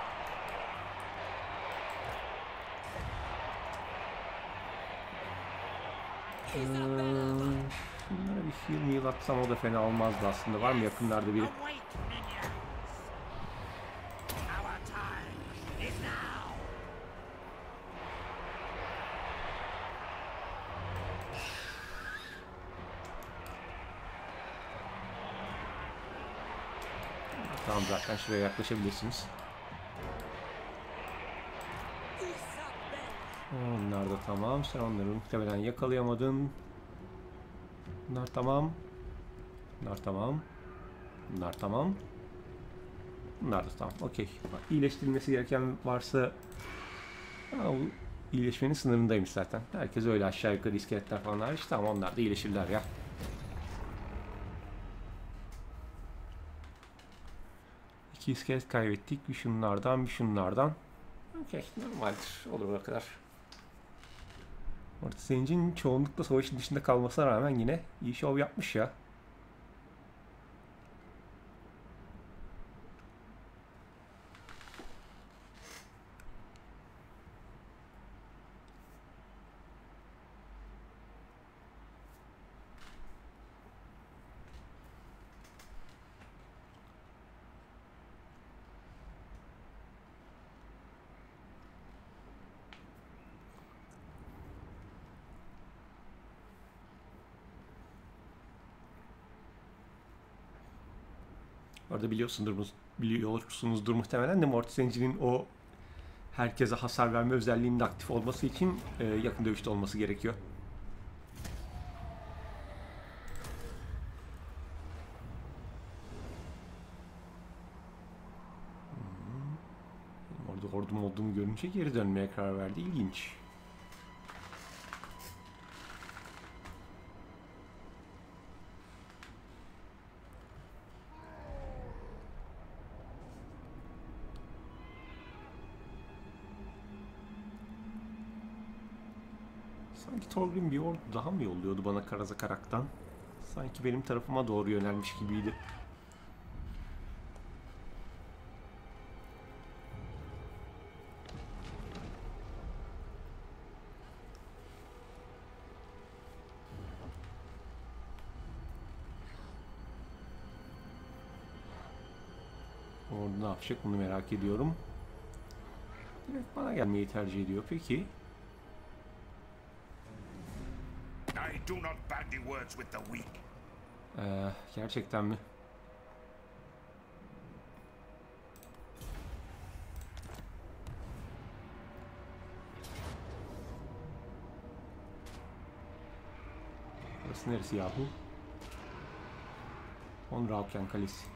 Ee, şunlara bir heal meal atsam o da fena olmazdı aslında. Var mı yakınlarda biri? Await minions. Our time is now. Tamam zaten şuraya yaklaşabilirsiniz. Isabel. Onlar da tamam. Sen onları muhtemelen yakalayamadın. Bunlar tamam. Bunlar tamam. Bunlar tamam. Bunlar da tamam. Okey. İyileştirilmesi gereken varsa ha, bu iyileşmenin sınırındaymış zaten. Herkes öyle aşağı yukarı iskeletler falan hariç. Tamam onlar da iyileşirler ya. İki iskelet kaybettik. Bir şunlardan bir şunlardan. Okey. Normaldir. Olur o kadar. Mortis Engine'in çoğunlukla savaşın dışında kalmasına rağmen yine iyi şov yapmış ya. Orada biliyorsundur, biliyorsunuzdur muhtemelen de Mortis Engine'in o herkese hasar verme özelliğinin de aktif olması için e, yakın dövüşte olması gerekiyor. Hmm. Orada ordum olduğumu görünce geri dönmeye karar verdi. İlginç. Sanki Thorgrim bir ordu daha mı yolluyordu bana Karazakarak'tan? Sanki benim tarafıma doğru yönelmiş gibiydi. Ordu ne yapacak bunu merak ediyorum. Direkt bana gelmeyi tercih ediyor. Peki. I do not bandy words with the weak. Ee, gerçekten mi? Burası neresi yahu? On Rauken Kalesi.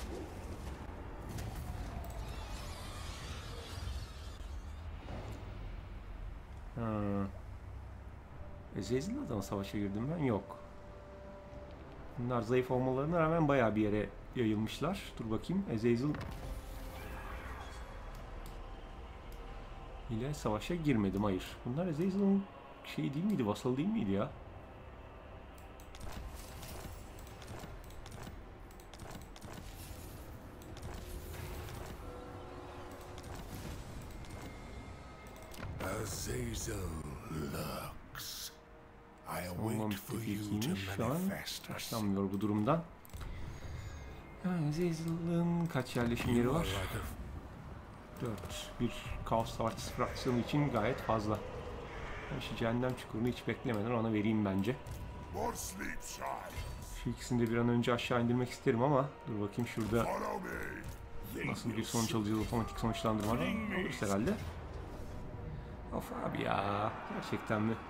Hmm. Azazel'la da mı savaşa girdim ben? Yok. Bunlar zayıf olmalarına rağmen bayağı bir yere yayılmışlar. Dur bakayım. Azazel ile savaşa girmedim. Hayır. Bunlar Azazel'ın şey değil miydi? Vassal değil miydi ya? Azazel lurks. I Savunma await for you müttefikiymiş to şu an. manifest us. Başlanmıyor bu durumdan. Yani Zeyzel'ın kaç yerleşim yeri You are var? like a dört. Bir Kaos Savaşçısı fraksiyonu için gayet fazla. Ben şu cehennem çukurunu hiç beklemeden ona vereyim bence. more sleep shy. Şu ikisini de bir an önce aşağı indirmek isterim ama dur bakayım şurada Follow me. nasıl bir sonuç alacağız, otomatik sonuçlandırmadan alırız herhalde. Of abi ya, gerçekten mi?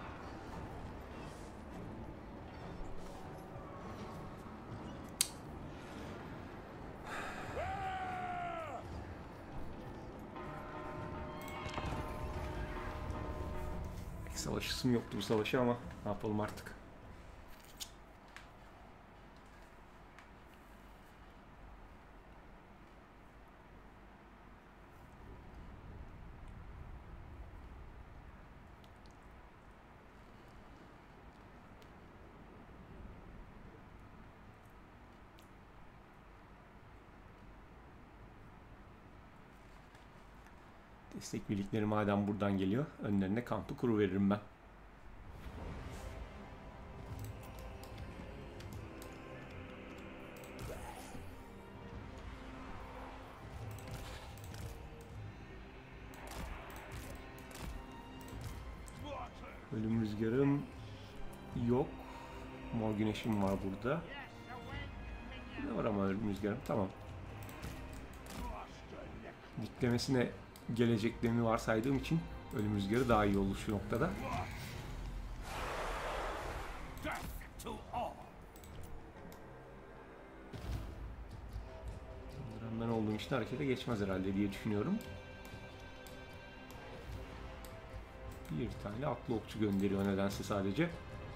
Savaşısım yoktu bu savaşı ama ne yapalım artık. Destek birlikleri madem buradan geliyor, önlerine kampı kuruveririm ben. Ölüm rüzgarım yok. Mor güneşim var burada. Ne var ama ölüm rüzgarım? Tamam. Diklemesine geleceklerini varsaydığım için ölüm rüzgarı daha iyi olur şu noktada. Ben olduğum için harekete geçmez herhalde diye düşünüyorum. Bir tane atlı okçu gönderiyor nedense sadece.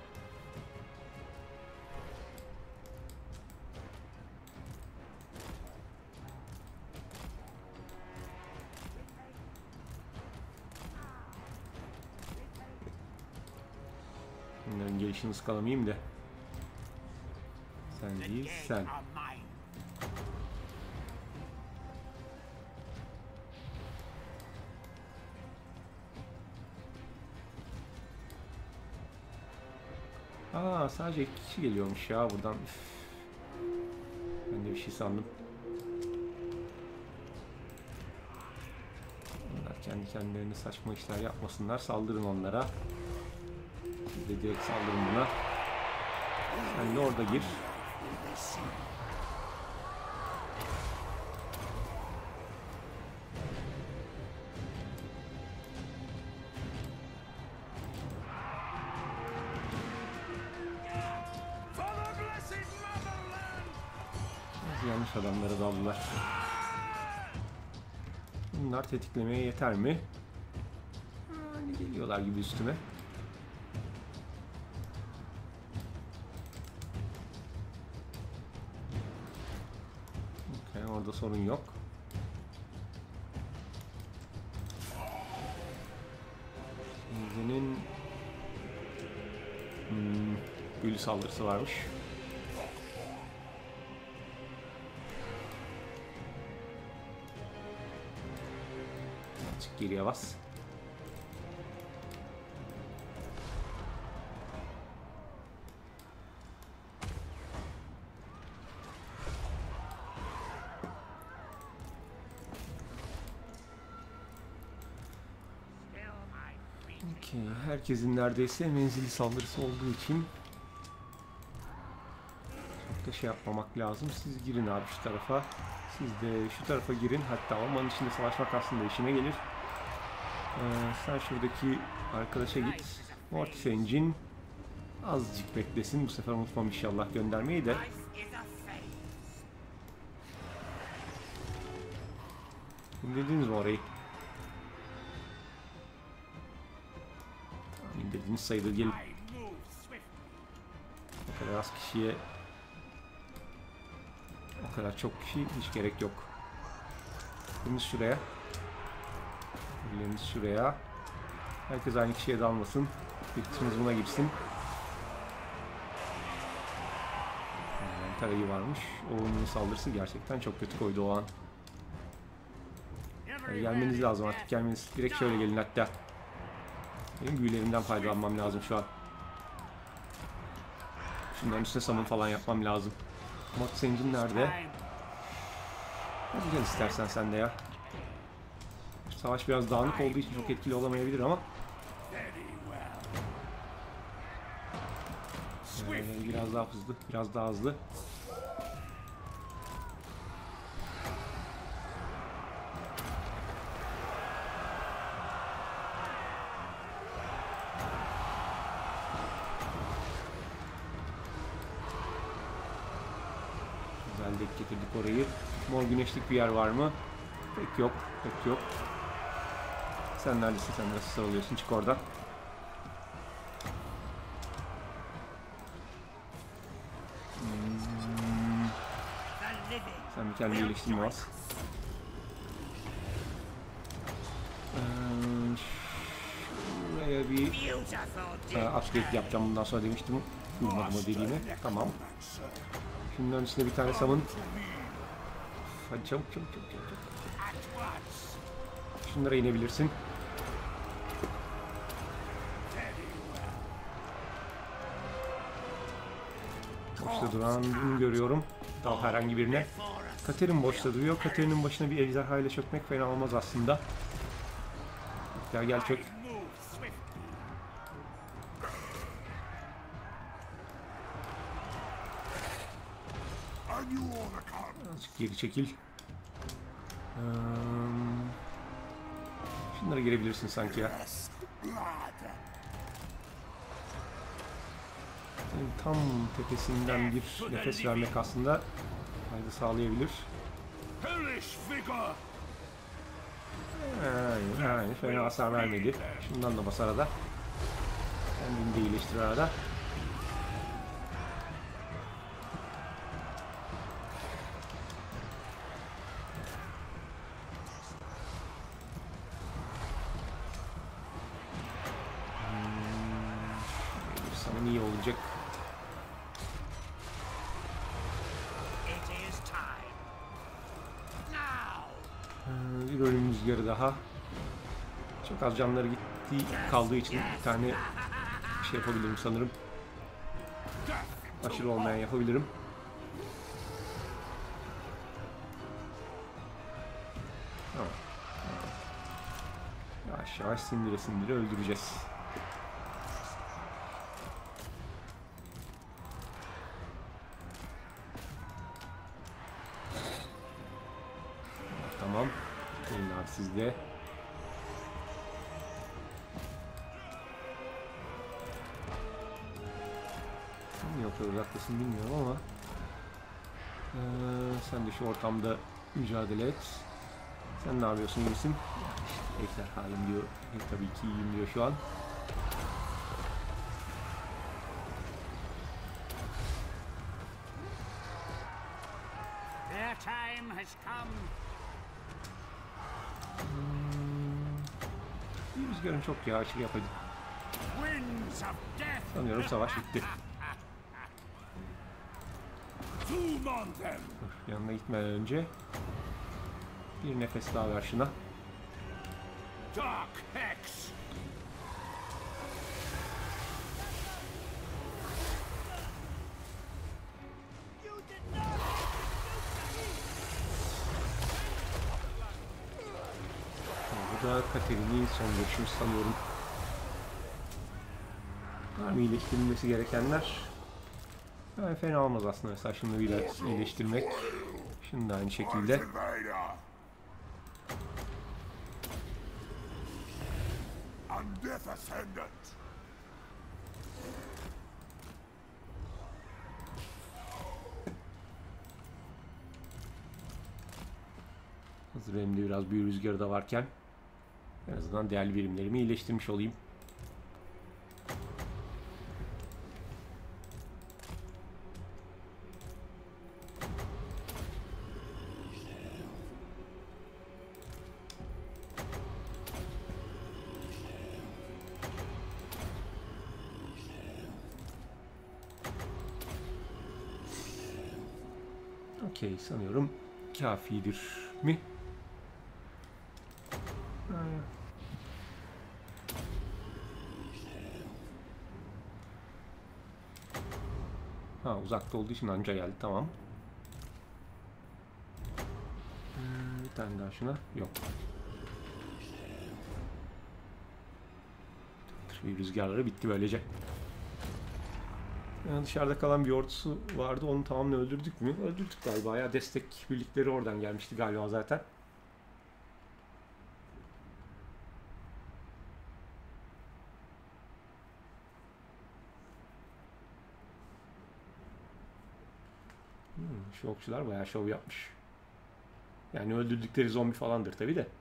Bunların gelişini ıskalamayayım da. Sen değil, sen. Aa, sadece iki kişi geliyormuş ya buradan. Üf. Ben de bir şey sandım. Bunlar kendi kendilerine saçma işler yapmasınlar. Saldırın onlara. Siz de direkt saldırın buna. Sen de orada gir. Yanlış adamlara daldılar. Bunlar tetiklemeye yeter mi? Hani geliyorlar gibi üstüme. Okay, orada sorun yok. Şimdinin hmm, büyülü saldırısı varmış. Azıcık geriye bas. Okay, herkesin neredeyse menzilli saldırısı olduğu için çok da şey yapmamak lazım. Siz girin abi şu tarafa. Siz de şu tarafa girin. Hatta ormanın içinde savaşmak aslında işine gelir. Ee, sen şuradaki arkadaşa git. Mortis Engine azıcık beklesin. Bu sefer unutmam inşallah göndermeyi de. İndirdiniz mi orayı? İndirdiğiniz sayıda gelip o kadar az kişiye o kadar çok kişi hiç gerek yok. Biriniz şuraya. Biriniz şuraya. Herkes aynı kişiye dalmasın. Bir kısmımız buna girsin. Yani tarayı varmış. Oğlunun saldırısı gerçekten çok kötü koydu o an. Yani gelmeniz lazım artık, gelmeniz. Direkt şöyle gelin hatta. Benim büyülerimden faydalanmam lazım şu an. Şunların üstüne summon falan yapmam lazım. Mod Senjin nerede? Hadi gel istersen sen de ya. Savaş biraz dağınık olduğu için çok etkili olamayabilir ama ee, biraz daha hızlı, biraz daha hızlı. Güzel denk getirdik orayı. Mor güneşlik bir yer var mı? Pek yok, pek yok. Sen neredesin? Sen nasıl sarılıyorsun? Çık oradan. Hmm. Sen bir kendini iyileştirme az. Ee, şuraya bir e, upgrade yapacağım bundan sonra demiştim. Duymadım o dediğimi. Tamam. Şunun üstüne bir tane summon. Hadi çabuk çabuk çabuk çabuk. Şunlara inebilirsin. Boşta duran bunu görüyorum. Dal herhangi birine. Katerin boşta duruyor. Katerin'in başına bir ejderha ile çökmek fena olmaz aslında. Gel gel çök. Azıcık geri çekil. Ee, şunlara girebilirsin sanki ya. Senin tam tepesinden bir nefes vermek aslında fayda sağlayabilir. Aynen, aynen. Fena hasar vermedi. Şundan da bas arada. Kendini de iyileştir arada. Sana iyi olacak. Ee, bir ölüm rüzgarı daha. Çok az canları gitti kaldığı için bir tane şey yapabilirim sanırım. Aşırı olmayan yapabilirim. Tamam. Yavaş yavaş sindire sindire öldüreceğiz. Tamam. Gelin abi sizde. Niye o kadar uzaktasın bilmiyorum ama ee, sen de şu ortamda mücadele et. Sen ne yapıyorsun, iyi misin? Ejderhayım diyor. E, tabii ki iyiyim diyor şu an. Their time has come. Hmm. Bir rüzgarın çok ya aşırı yapacak. Winds of death. Sanıyorum savaş bitti. Doom on them. Dur, yanına gitmeden önce bir nefes daha ver şuna. Dark Hex. Bu da Katerin'in son görüşümüz sanıyorum. Var mı iyileştirilmesi gerekenler? Yani fena olmaz aslında. Mesela şunu biraz iyileştirmek. Şunu da aynı şekilde. Invader. Undeath Ascendant. Hazır elimde biraz büyü rüzgarı da varken en azından değerli birimlerimi iyileştirmiş olayım. Okey, sanıyorum kafidir mi? Ha, uzakta olduğu için anca geldi. Tamam. Hmm, bir tane daha şuna. Yok. Bir rüzgarları bitti böylece. Yani dışarıda kalan bir ordusu vardı. Onu tamamen öldürdük mü? Öldürdük galiba ya. Destek birlikleri oradan gelmişti galiba zaten. Hmm, şu okçular bayağı şov yapmış. Yani öldürdükleri zombi falandır tabi de.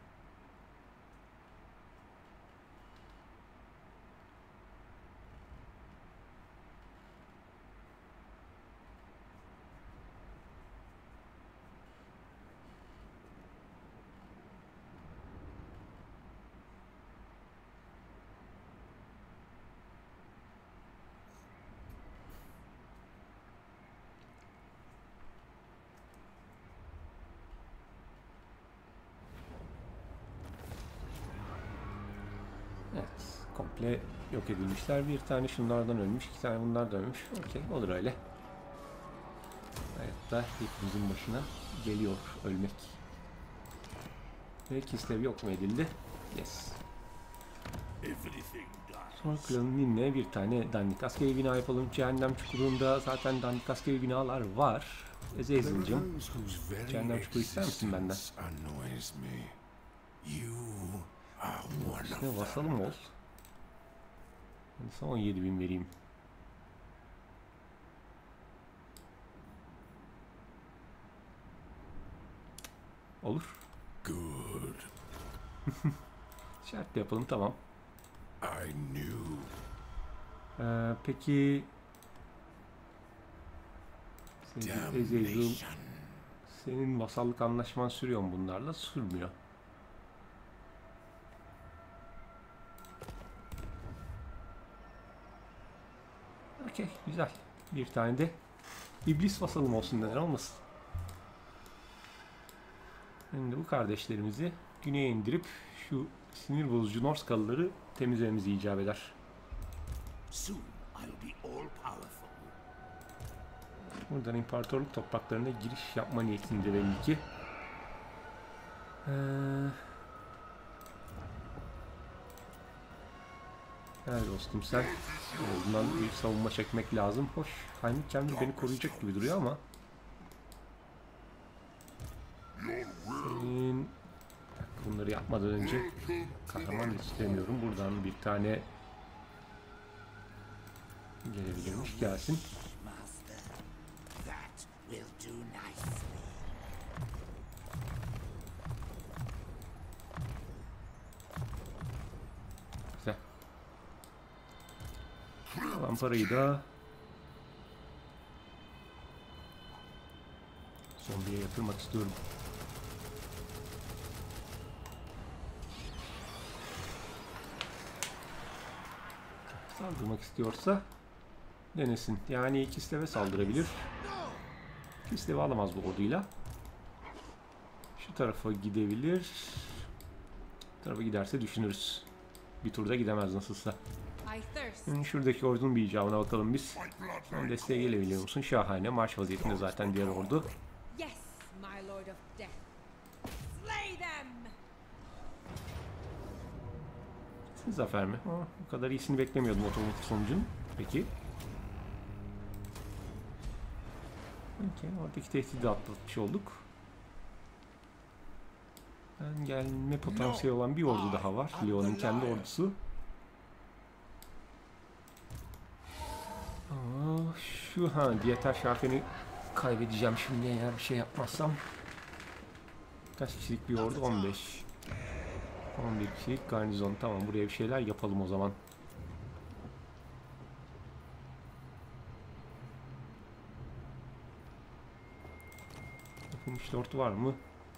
Evet, komple yok edilmişler. Bir tane şunlardan ölmüş, iki tane bunlardan ölmüş. Okey, olur öyle. Hayatta hepimizin başına geliyor ölmek. Ve Kislev yok mu edildi? Yes. Sonra klanın inne bir tane dandik askeri bina yapalım. Cehennem çukurunda zaten dandik askeri binalar var. Ezezel'cim, cehennem çukuru ister misin benden? İşte vasalım ol. Ben sana on yedi bin vereyim. Olur. Good. Şartla yapalım, tamam. I knew. Ee, peki Ezezel, senin vasallık anlaşman sürüyor mu bunlarla? Sürmüyor. Okey, güzel. Bir tane de iblis vasalım olsun, neden olmasın. Şimdi bu kardeşlerimizi güneye indirip şu sinir bozucu Norskalıları temizlememizi icap eder. Buradan imparatorluk topraklarına giriş yapma niyetinde belli ki. Ee, Gel dostum sen. Bundan bir savunma çekmek lazım. Hoş. Haynuk kendi beni koruyacak gibi duruyor ama. Senin... Bunları yapmadan önce kahraman istemiyorum. Buradan bir tane gelebilirmiş. Gelsin. Güzel. Kalan parayı da zombiye yatırmak istiyorum. Saldırmak istiyorsa denesin. Yani Kislev'e saldırabilir. Kislev'i alamaz bu orduyla. Şu tarafa gidebilir. Bu tarafa giderse düşünürüz. Bir turda gidemez nasılsa. Şimdi şuradaki ordunun bir icabına bakalım biz. Son desteğe gelebiliyor musun? Şahane. Marş vaziyetinde zaten diğer ordu. Zafer mi? Aa, bu kadar iyisini beklemiyordum otomatik sonucun. Peki. Okay, oradaki tehdidi atlatmış olduk. Ben gelme potansiyeli olan bir ordu daha var. Leon'un kendi ordusu. Aa, şu ha Dieter Şafen'i kaybedeceğim şimdi eğer bir şey yapmazsam. Kaç kişilik bir ordu? on beş. on bir kişilik garnizon. Tamam, buraya bir şeyler yapalım o zaman. Yapılmış dört var mı?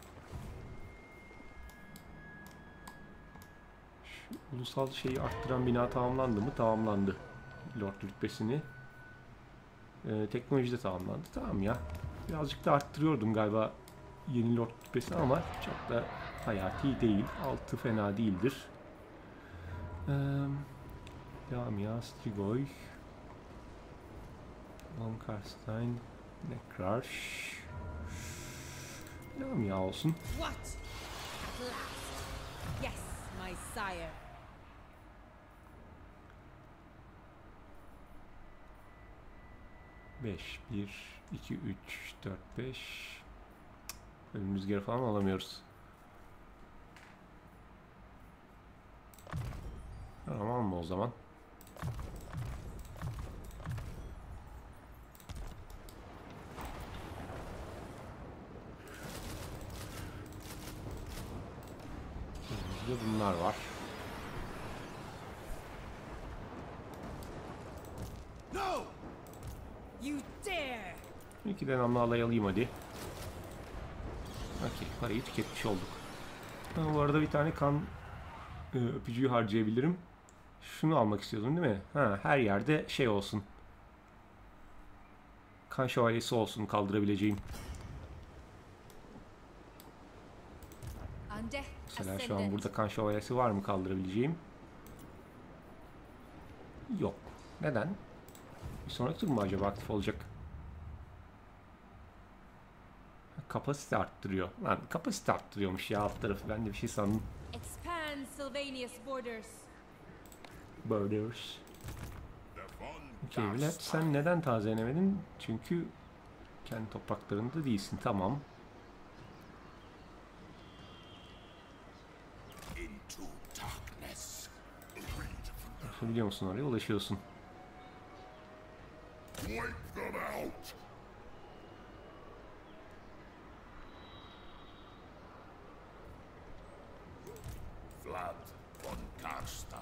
Şu ulusal şeyi arttıran bina tamamlandı mı? Tamamlandı. Lord rütbesini. Ee, teknolojide tamamlandı. Tamam ya. Birazcık da arttırıyordum galiba yeni Lord rütbesi ama çok da hayati değil. Altı fena değildir. Ee, Devam ya. Strigoi. Von Karstein, Nekrar. Lamia olsun. What? At last. Yes, my sire. beş, bir, iki, üç, dört, beş. Ölüm rüzgarı falan alamıyoruz. Tamam mı o zaman? Elimizde bunlar var. No! You dare! İki de namlu alay alayım hadi. Okey, parayı tüketmiş olduk. Ha, bu arada bir tane kan e, öpücüğü harcayabilirim. Şunu almak istiyordum değil mi? Ha, her yerde şey olsun. Kan şövalyesi olsun kaldırabileceğim. Undead Mesela şu an ascendant. burada kan şövalyesi var mı kaldırabileceğim? Yok. Neden? Bir sonraki tur mu acaba aktif olacak? Kapasite arttırıyor. Lan kapasite arttırıyormuş ya alt tarafı. Ben de bir şey sandım. Expand Sylvania's borders. Borders. The Von Okey Vlad, sen neden tazelemedin? Çünkü kendi topraklarında değilsin. Tamam. into darkness. Biliyor musun oraya ulaşıyorsun. Wipe them out. Vlad von Karstein.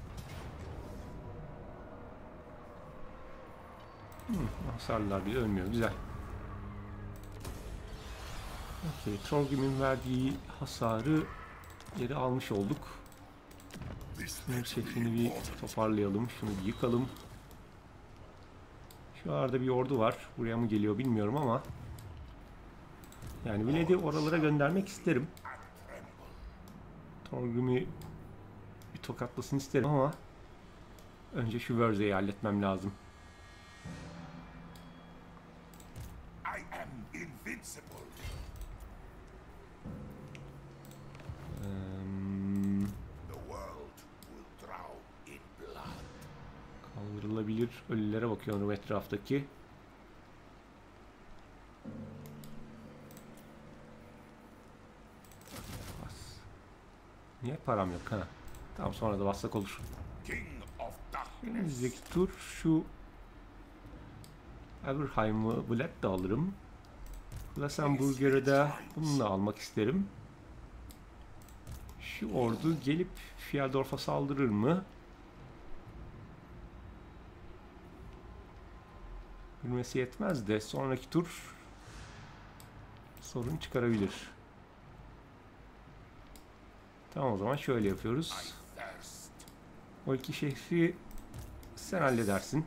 Hasarlar bile ölmüyor. Güzel. Okey. Torgrim'in verdiği hasarı geri almış olduk. Sınır şeklini bir toparlayalım. Şunu bir yıkalım. Şu arada bir ordu var. Buraya mı geliyor bilmiyorum ama yani Vlad'i oralara göndermek isterim. Torgrim'i bir tokatlasın isterim ama önce şu Verze'yi halletmem lazım. I am invincible. Hmm, The world will drown in blood. kaldırılabilir ölülere bakıyorum etraftaki. Bas. Niye param yok ha? Tamam sonra da bassak olur. King of darkness. Önümüzdeki tur şu Aberheim'ı Vlad da alırım. Glasenburger'ı da bununla almak isterim. Şu ordu gelip Fjeldorf'a saldırır mı? Bilmesi yetmez de sonraki tur sorun çıkarabilir. Tamam o zaman şöyle yapıyoruz. Thirst. O iki şehri sen halledersin.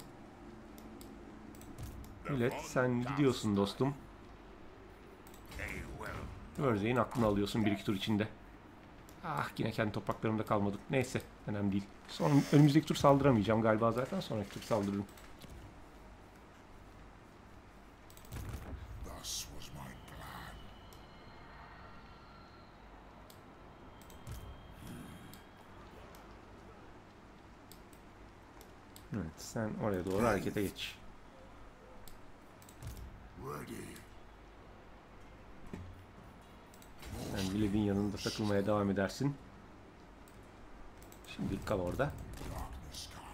Millet sen gidiyorsun dostum. They will. Örzeğin aklını alıyorsun bir iki tur içinde. Ah yine kendi topraklarımda kalmadık. Neyse önemli değil. Son, önümüzdeki tur saldıramayacağım galiba zaten. Sonraki tur saldırırım. Thus was my plan. Evet sen oraya doğru harekete geç. Ready. Sen Vlad'in yanında takılmaya devam edersin. Şimdi kal orada. Darkness come.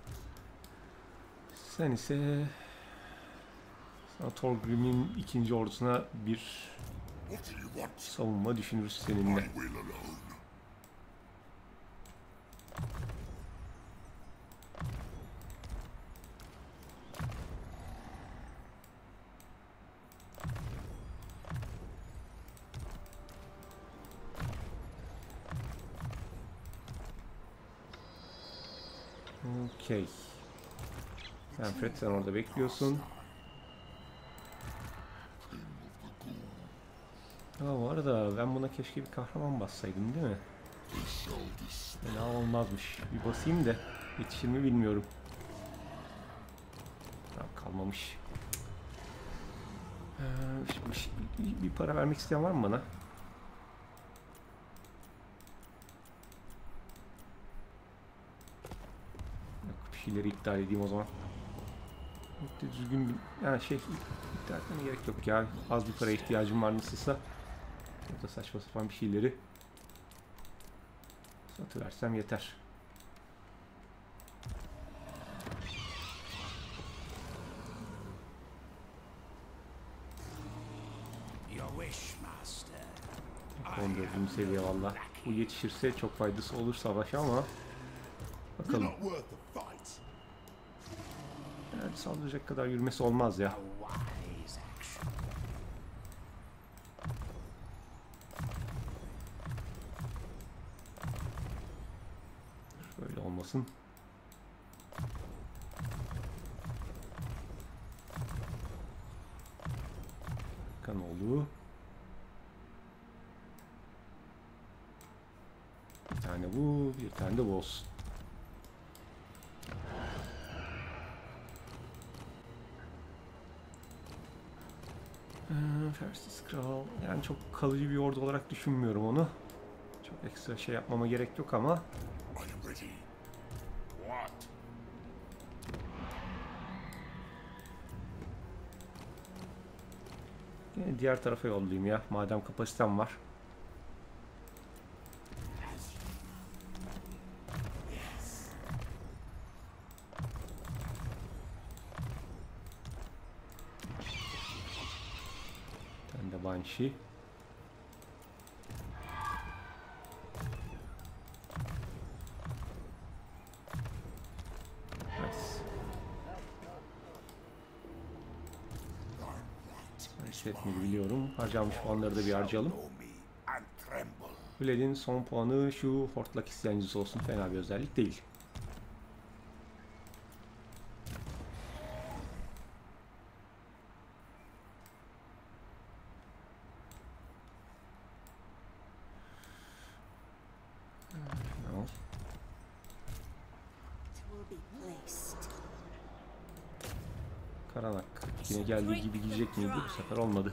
Sen ise sana Torgrim'in ikinci ordusuna bir What do you want? savunma düşünürüz I seninle. will alone. Okey. Sen Fred sen orada bekliyorsun. Ha bu arada ben buna keşke bir kahraman bassaydım değil mi? Fena olmazmış. Bir basayım da yetişir mi bilmiyorum. Tamam, kalmamış. Ee, şimdi bir, bir para vermek isteyen var mı bana? Yok, bir şeyleri iptal edeyim o zaman. Düzgün bir yani şey iptal etmeme gerek yok ya. Az bir para ihtiyacım var nasılsa. Burada saçma sapan bir şeyleri satıversem yeter. Your wish, master. on dördüncü seviye valla. Bu yetişirse çok faydası olur savaşa ama You're bakalım. not worth the fight. Yani saldıracak kadar yürümesi olmaz ya. A wise action. Böyle olmasın. Kan oldu. Bir tane bu, bir tane de bu olsun. Ee, Fersis Kral. Yani çok kalıcı bir ordu olarak düşünmüyorum onu. Çok ekstra şey yapmama gerek yok ama. I am ready. What? Yine diğer tarafa yollayayım ya. Madem kapasitem var. Bir tane de Banshee. Etmedi biliyorum. Harcamış puanları da bir harcayalım. Know me and tremble. Vlad'in son puanı şu hortlak isteyencisi olsun. Fena bir özellik değil. No. It will be placed. Karanak yine geldiği gibi gidecek miydi? Bu sefer olmadı.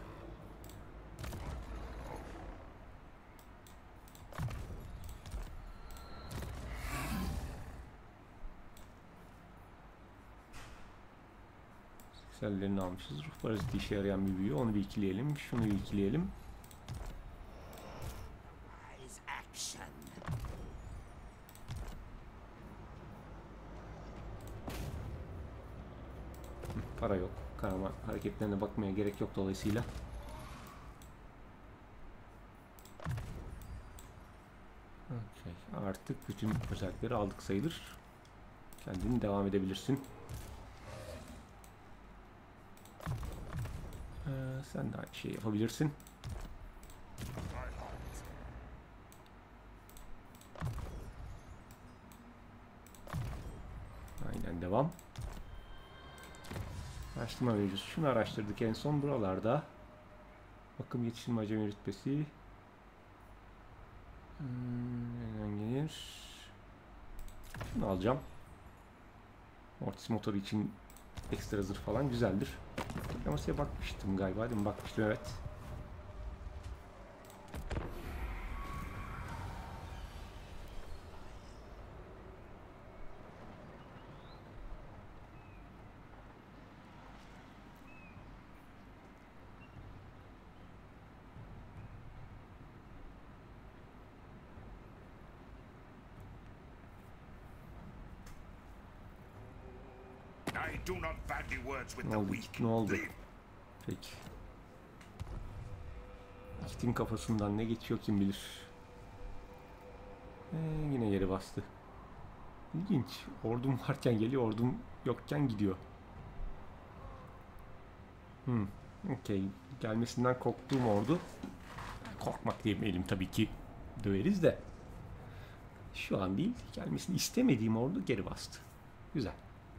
Sellerini almışız. Ruh paraziti işe yarayan bir büyü. Onu bir ikileyelim. Şunu bir ikileyelim. Wise action. Para yok. Karama hareketlerine bakmaya gerek yok dolayısıyla. Okay. Artık bütün özellikleri aldık sayılır. Kendin devam edebilirsin. Ee, sen de aynı şeyi yapabilirsin. Aynen devam. Araştırma mevcusu. Şunu araştırdık en son buralarda. Bakım yetiştirme acemi rütbesi. Hmm, nereden gelir? Şunu alacağım. Mortis motoru için ekstra zırh falan güzeldir. Diplomasıya bakmıştım galiba değil mi? Bakmıştım evet. I do not value words with Ne the oldu? weak. Ne oldu? Leave. Peki. Kit'in kafasından ne geçiyor kim bilir. Ee, yine yere bastı. İlginç. Ordum varken geliyor, ordum yokken gidiyor. Hmm. Okey. Gelmesinden korktuğum ordu. Korkmak demeyelim tabii ki. Döveriz de. Şu an değil. Gelmesini istemediğim ordu geri bastı. Güzel.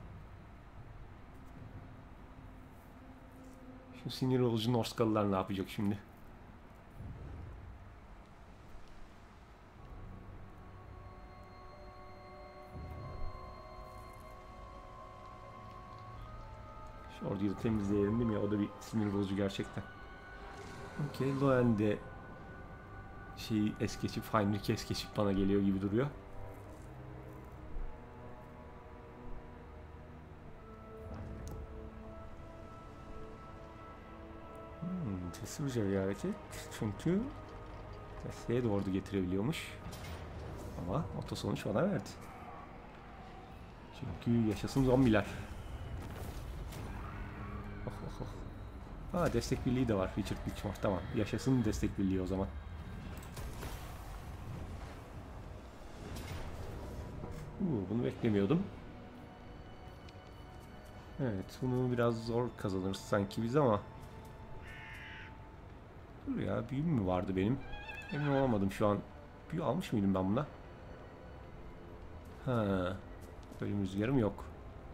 Şu sinir olucu Norskalılar ne yapacak şimdi? Şu orduyu da temizleyelim değil mi? O da bir sinir bozucu gerçekten. Okey. Loen de şeyi es geçip, Heinrich'i es geçip bana geliyor gibi duruyor. Hmm, cesurca bir hareket. Çünkü Tesla'ya da ordu getirebiliyormuş. Ama otosonuç bana verdi. Çünkü yaşasın zombiler. Oh oh oh. Ha, destek birliği de var. Richard Bichmore. Tamam. Yaşasın destek birliği o zaman. Uu, bunu beklemiyordum. Evet. Bunu biraz zor kazanırız sanki biz ama. Dur ya. Büyü mü vardı benim? Emin olamadım şu an. Büyü almış mıydım ben buna? Ha. Bölüm rüzgarım yok.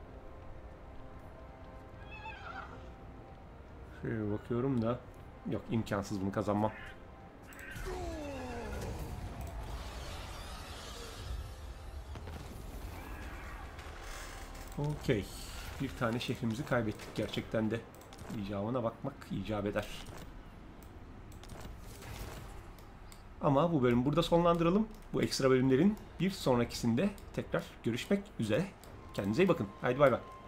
Şöyle bakıyorum da. Yok, imkansız bunu kazanmam. Okey. Bir tane şehrimizi kaybettik gerçekten de. İcabına bakmak icap eder. Ama bu bölümü burada sonlandıralım. Bu ekstra bölümlerin bir sonrakisinde tekrar görüşmek üzere. Kendinize iyi bakın. Haydi bay bay.